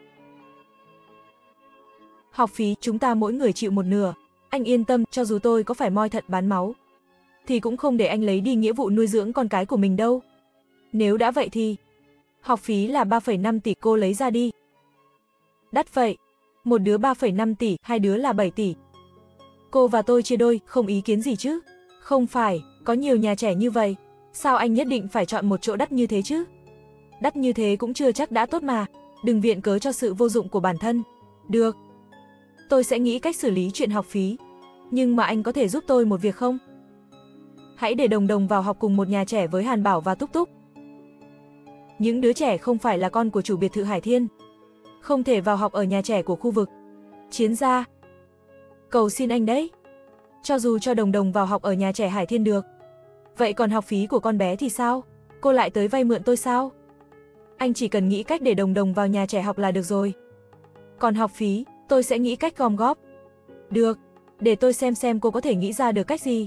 Học phí chúng ta mỗi người chịu một nửa. Anh yên tâm, cho dù tôi có phải moi thận bán máu, thì cũng không để anh lấy đi nghĩa vụ nuôi dưỡng con cái của mình đâu. Nếu đã vậy thì, học phí là ba phẩy năm tỷ, cô lấy ra đi. Đắt vậy, một đứa ba phẩy năm tỷ, hai đứa là bảy tỷ. Cô và tôi chia đôi, không ý kiến gì chứ? Không phải, có nhiều nhà trẻ như vậy, sao anh nhất định phải chọn một chỗ đắt như thế chứ? Đắt như thế cũng chưa chắc đã tốt mà, đừng viện cớ cho sự vô dụng của bản thân. Được, tôi sẽ nghĩ cách xử lý chuyện học phí. Nhưng mà anh có thể giúp tôi một việc không? Hãy để Đồng Đồng vào học cùng một nhà trẻ với Hàn Bảo và Túc Túc. Những đứa trẻ không phải là con của chủ biệt thự Hải Thiên, không thể vào học ở nhà trẻ của khu vực. Chiến gia, cầu xin anh đấy. Cho dù cho Đồng Đồng vào học ở nhà trẻ Hải Thiên được, vậy còn học phí của con bé thì sao? Cô lại tới vay mượn tôi sao? Anh chỉ cần nghĩ cách để Đồng Đồng vào nhà trẻ học là được rồi. Còn học phí, tôi sẽ nghĩ cách gom góp. Được, để tôi xem xem cô có thể nghĩ ra được cách gì.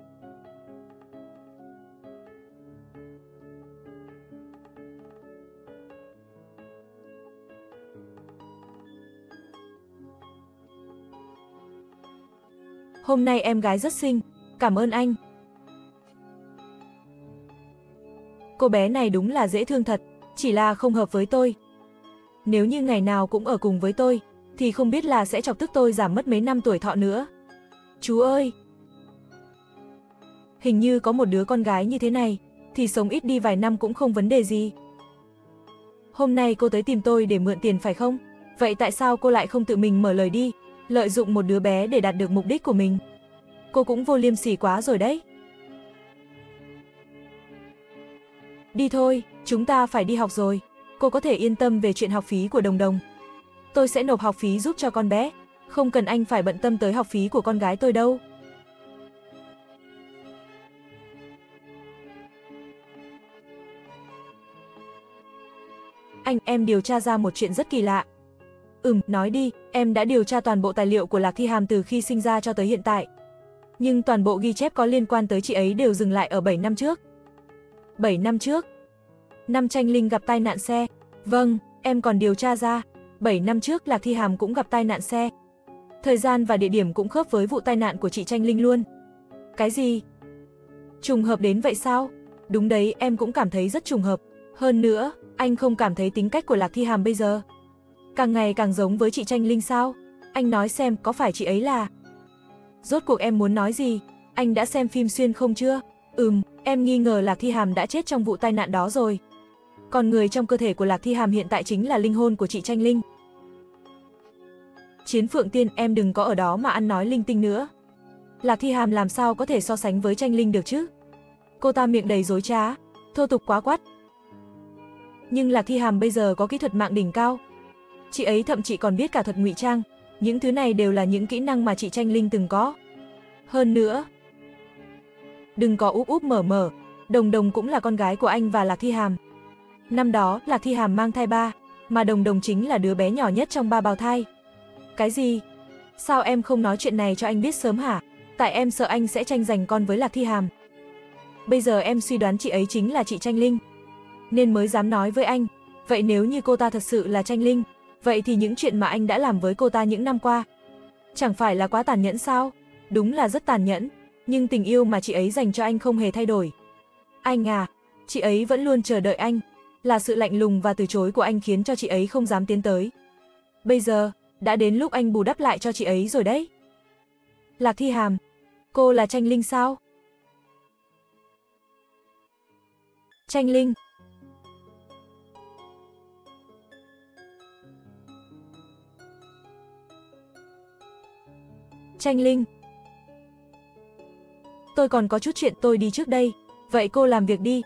Hôm nay em gái rất xinh, cảm ơn anh. Cô bé này đúng là dễ thương thật, chỉ là không hợp với tôi. Nếu như ngày nào cũng ở cùng với tôi, thì không biết là sẽ chọc tức tôi giảm mất mấy năm tuổi thọ nữa. Chú ơi! Hình như có một đứa con gái như thế này, thì sống ít đi vài năm cũng không vấn đề gì. Hôm nay cô tới tìm tôi để mượn tiền phải không? Vậy tại sao cô lại không tự mình mở lời đi, lợi dụng một đứa bé để đạt được mục đích của mình? Cô cũng vô liêm sỉ quá rồi đấy. Đi thôi, chúng ta phải đi học rồi. Cô có thể yên tâm về chuyện học phí của Đồng Đồng. Tôi sẽ nộp học phí giúp cho con bé. Không cần anh phải bận tâm tới học phí của con gái tôi đâu. Anh, em điều tra ra một chuyện rất kỳ lạ. Ừm, nói đi, em đã điều tra toàn bộ tài liệu của Lạc Thi Hàm từ khi sinh ra cho tới hiện tại. Nhưng toàn bộ ghi chép có liên quan tới chị ấy đều dừng lại ở bảy năm trước. bảy năm trước? Năm Tranh Linh gặp tai nạn xe. Vâng, em còn điều tra ra, bảy năm trước Lạc Thi Hàm cũng gặp tai nạn xe. Thời gian và địa điểm cũng khớp với vụ tai nạn của chị Tranh Linh luôn. Cái gì? Trùng hợp đến vậy sao? Đúng đấy, em cũng cảm thấy rất trùng hợp. Hơn nữa, anh không cảm thấy tính cách của Lạc Thi Hàm bây giờ càng ngày càng giống với chị Tranh Linh sao? Anh nói xem, có phải chị ấy là... Rốt cuộc em muốn nói gì? Anh đã xem phim xuyên không chưa? Ừm, em nghi ngờ Lạc Thi Hàm đã chết trong vụ tai nạn đó rồi. Còn người trong cơ thể của Lạc Thi Hàm hiện tại chính là linh hồn của chị Tranh Linh. Chiến Phượng Tiên, em đừng có ở đó mà ăn nói linh tinh nữa. Lạc Thi Hàm làm sao có thể so sánh với Tranh Linh được chứ? Cô ta miệng đầy dối trá, thô tục quá quát. Nhưng Lạc Thi Hàm bây giờ có kỹ thuật mạng đỉnh cao. Chị ấy thậm chí còn biết cả thuật ngụy trang. Những thứ này đều là những kỹ năng mà chị Tranh Linh từng có. Hơn nữa, đừng có úp úp mở mở, Đồng Đồng cũng là con gái của anh và Lạc Thi Hàm. Năm đó, Lạc Thi Hàm mang thai ba, mà Đồng Đồng chính là đứa bé nhỏ nhất trong ba bào thai. Cái gì? Sao em không nói chuyện này cho anh biết sớm hả? Tại em sợ anh sẽ tranh giành con với Lạc Thi Hàm. Bây giờ em suy đoán chị ấy chính là chị Tranh Linh, nên mới dám nói với anh. Vậy nếu như cô ta thật sự là Tranh Linh, vậy thì những chuyện mà anh đã làm với cô ta những năm qua, chẳng phải là quá tàn nhẫn sao? Đúng là rất tàn nhẫn, nhưng tình yêu mà chị ấy dành cho anh không hề thay đổi. Anh à, chị ấy vẫn luôn chờ đợi anh, là sự lạnh lùng và từ chối của anh khiến cho chị ấy không dám tiến tới. Bây giờ, đã đến lúc anh bù đắp lại cho chị ấy rồi đấy. Lạc Thi Hàm, cô là Tranh Linh sao? Tranh Linh. Tranh Linh. Tôi còn có chút chuyện, tôi đi trước đây. Vậy cô làm việc đi.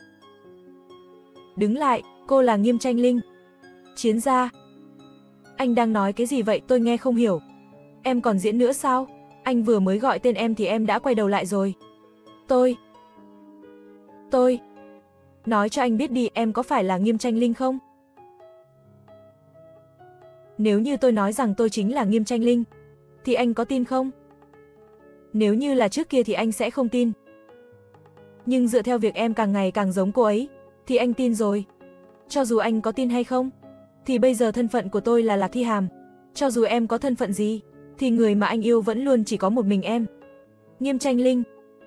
Đứng lại, cô là Nghiêm Tranh Linh. Chiến gia. Anh đang nói cái gì vậy, tôi nghe không hiểu. Em còn diễn nữa sao? Anh vừa mới gọi tên em thì em đã quay đầu lại rồi. Tôi. Tôi. Nói cho anh biết đi, em có phải là Nghiêm Tranh Linh không? Nếu như tôi nói rằng tôi chính là Nghiêm Tranh Linh, thì anh có tin không? Nếu như là trước kia thì anh sẽ không tin. Nhưng dựa theo việc em càng ngày càng giống cô ấy, thì anh tin rồi. Cho dù anh có tin hay không, thì bây giờ thân phận của tôi là Lạc Thi Hàm. Cho dù em có thân phận gì, thì người mà anh yêu vẫn luôn chỉ có một mình em. Nghiêm Tranh Linh.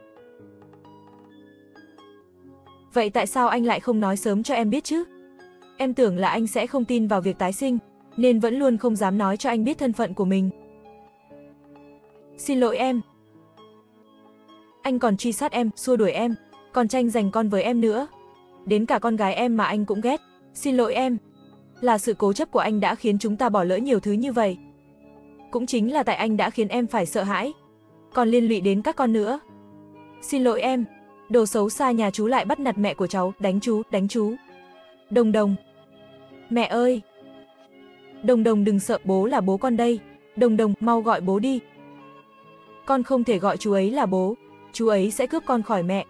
Vậy tại sao anh lại không nói sớm cho em biết chứ? Em tưởng là anh sẽ không tin vào việc tái sinh, nên vẫn luôn không dám nói cho anh biết thân phận của mình. Xin lỗi em. Anh còn truy sát em, xua đuổi em, còn tranh giành con với em nữa. Đến cả con gái em mà anh cũng ghét. Xin lỗi em. Là sự cố chấp của anh đã khiến chúng ta bỏ lỡ nhiều thứ như vậy. Cũng chính là tại anh đã khiến em phải sợ hãi, còn liên lụy đến các con nữa. Xin lỗi em. Đồ xấu xa nhà chú lại bắt nạt mẹ của cháu, đánh chú, đánh chú. Đồng Đồng. Mẹ ơi. Đồng Đồng đừng sợ, bố là bố con đây. Đồng Đồng, mau gọi bố đi. Con không thể gọi chú ấy là bố, chú ấy sẽ cướp con khỏi mẹ.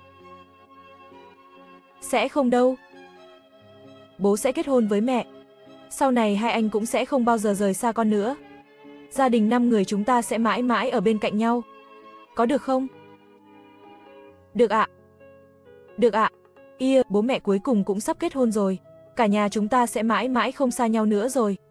Sẽ không đâu. Bố sẽ kết hôn với mẹ. Sau này hai anh cũng sẽ không bao giờ rời xa con nữa. Gia đình năm người chúng ta sẽ mãi mãi ở bên cạnh nhau. Có được không? Được ạ. Được ạ. Ia, bố mẹ cuối cùng cũng sắp kết hôn rồi. Cả nhà chúng ta sẽ mãi mãi không xa nhau nữa rồi.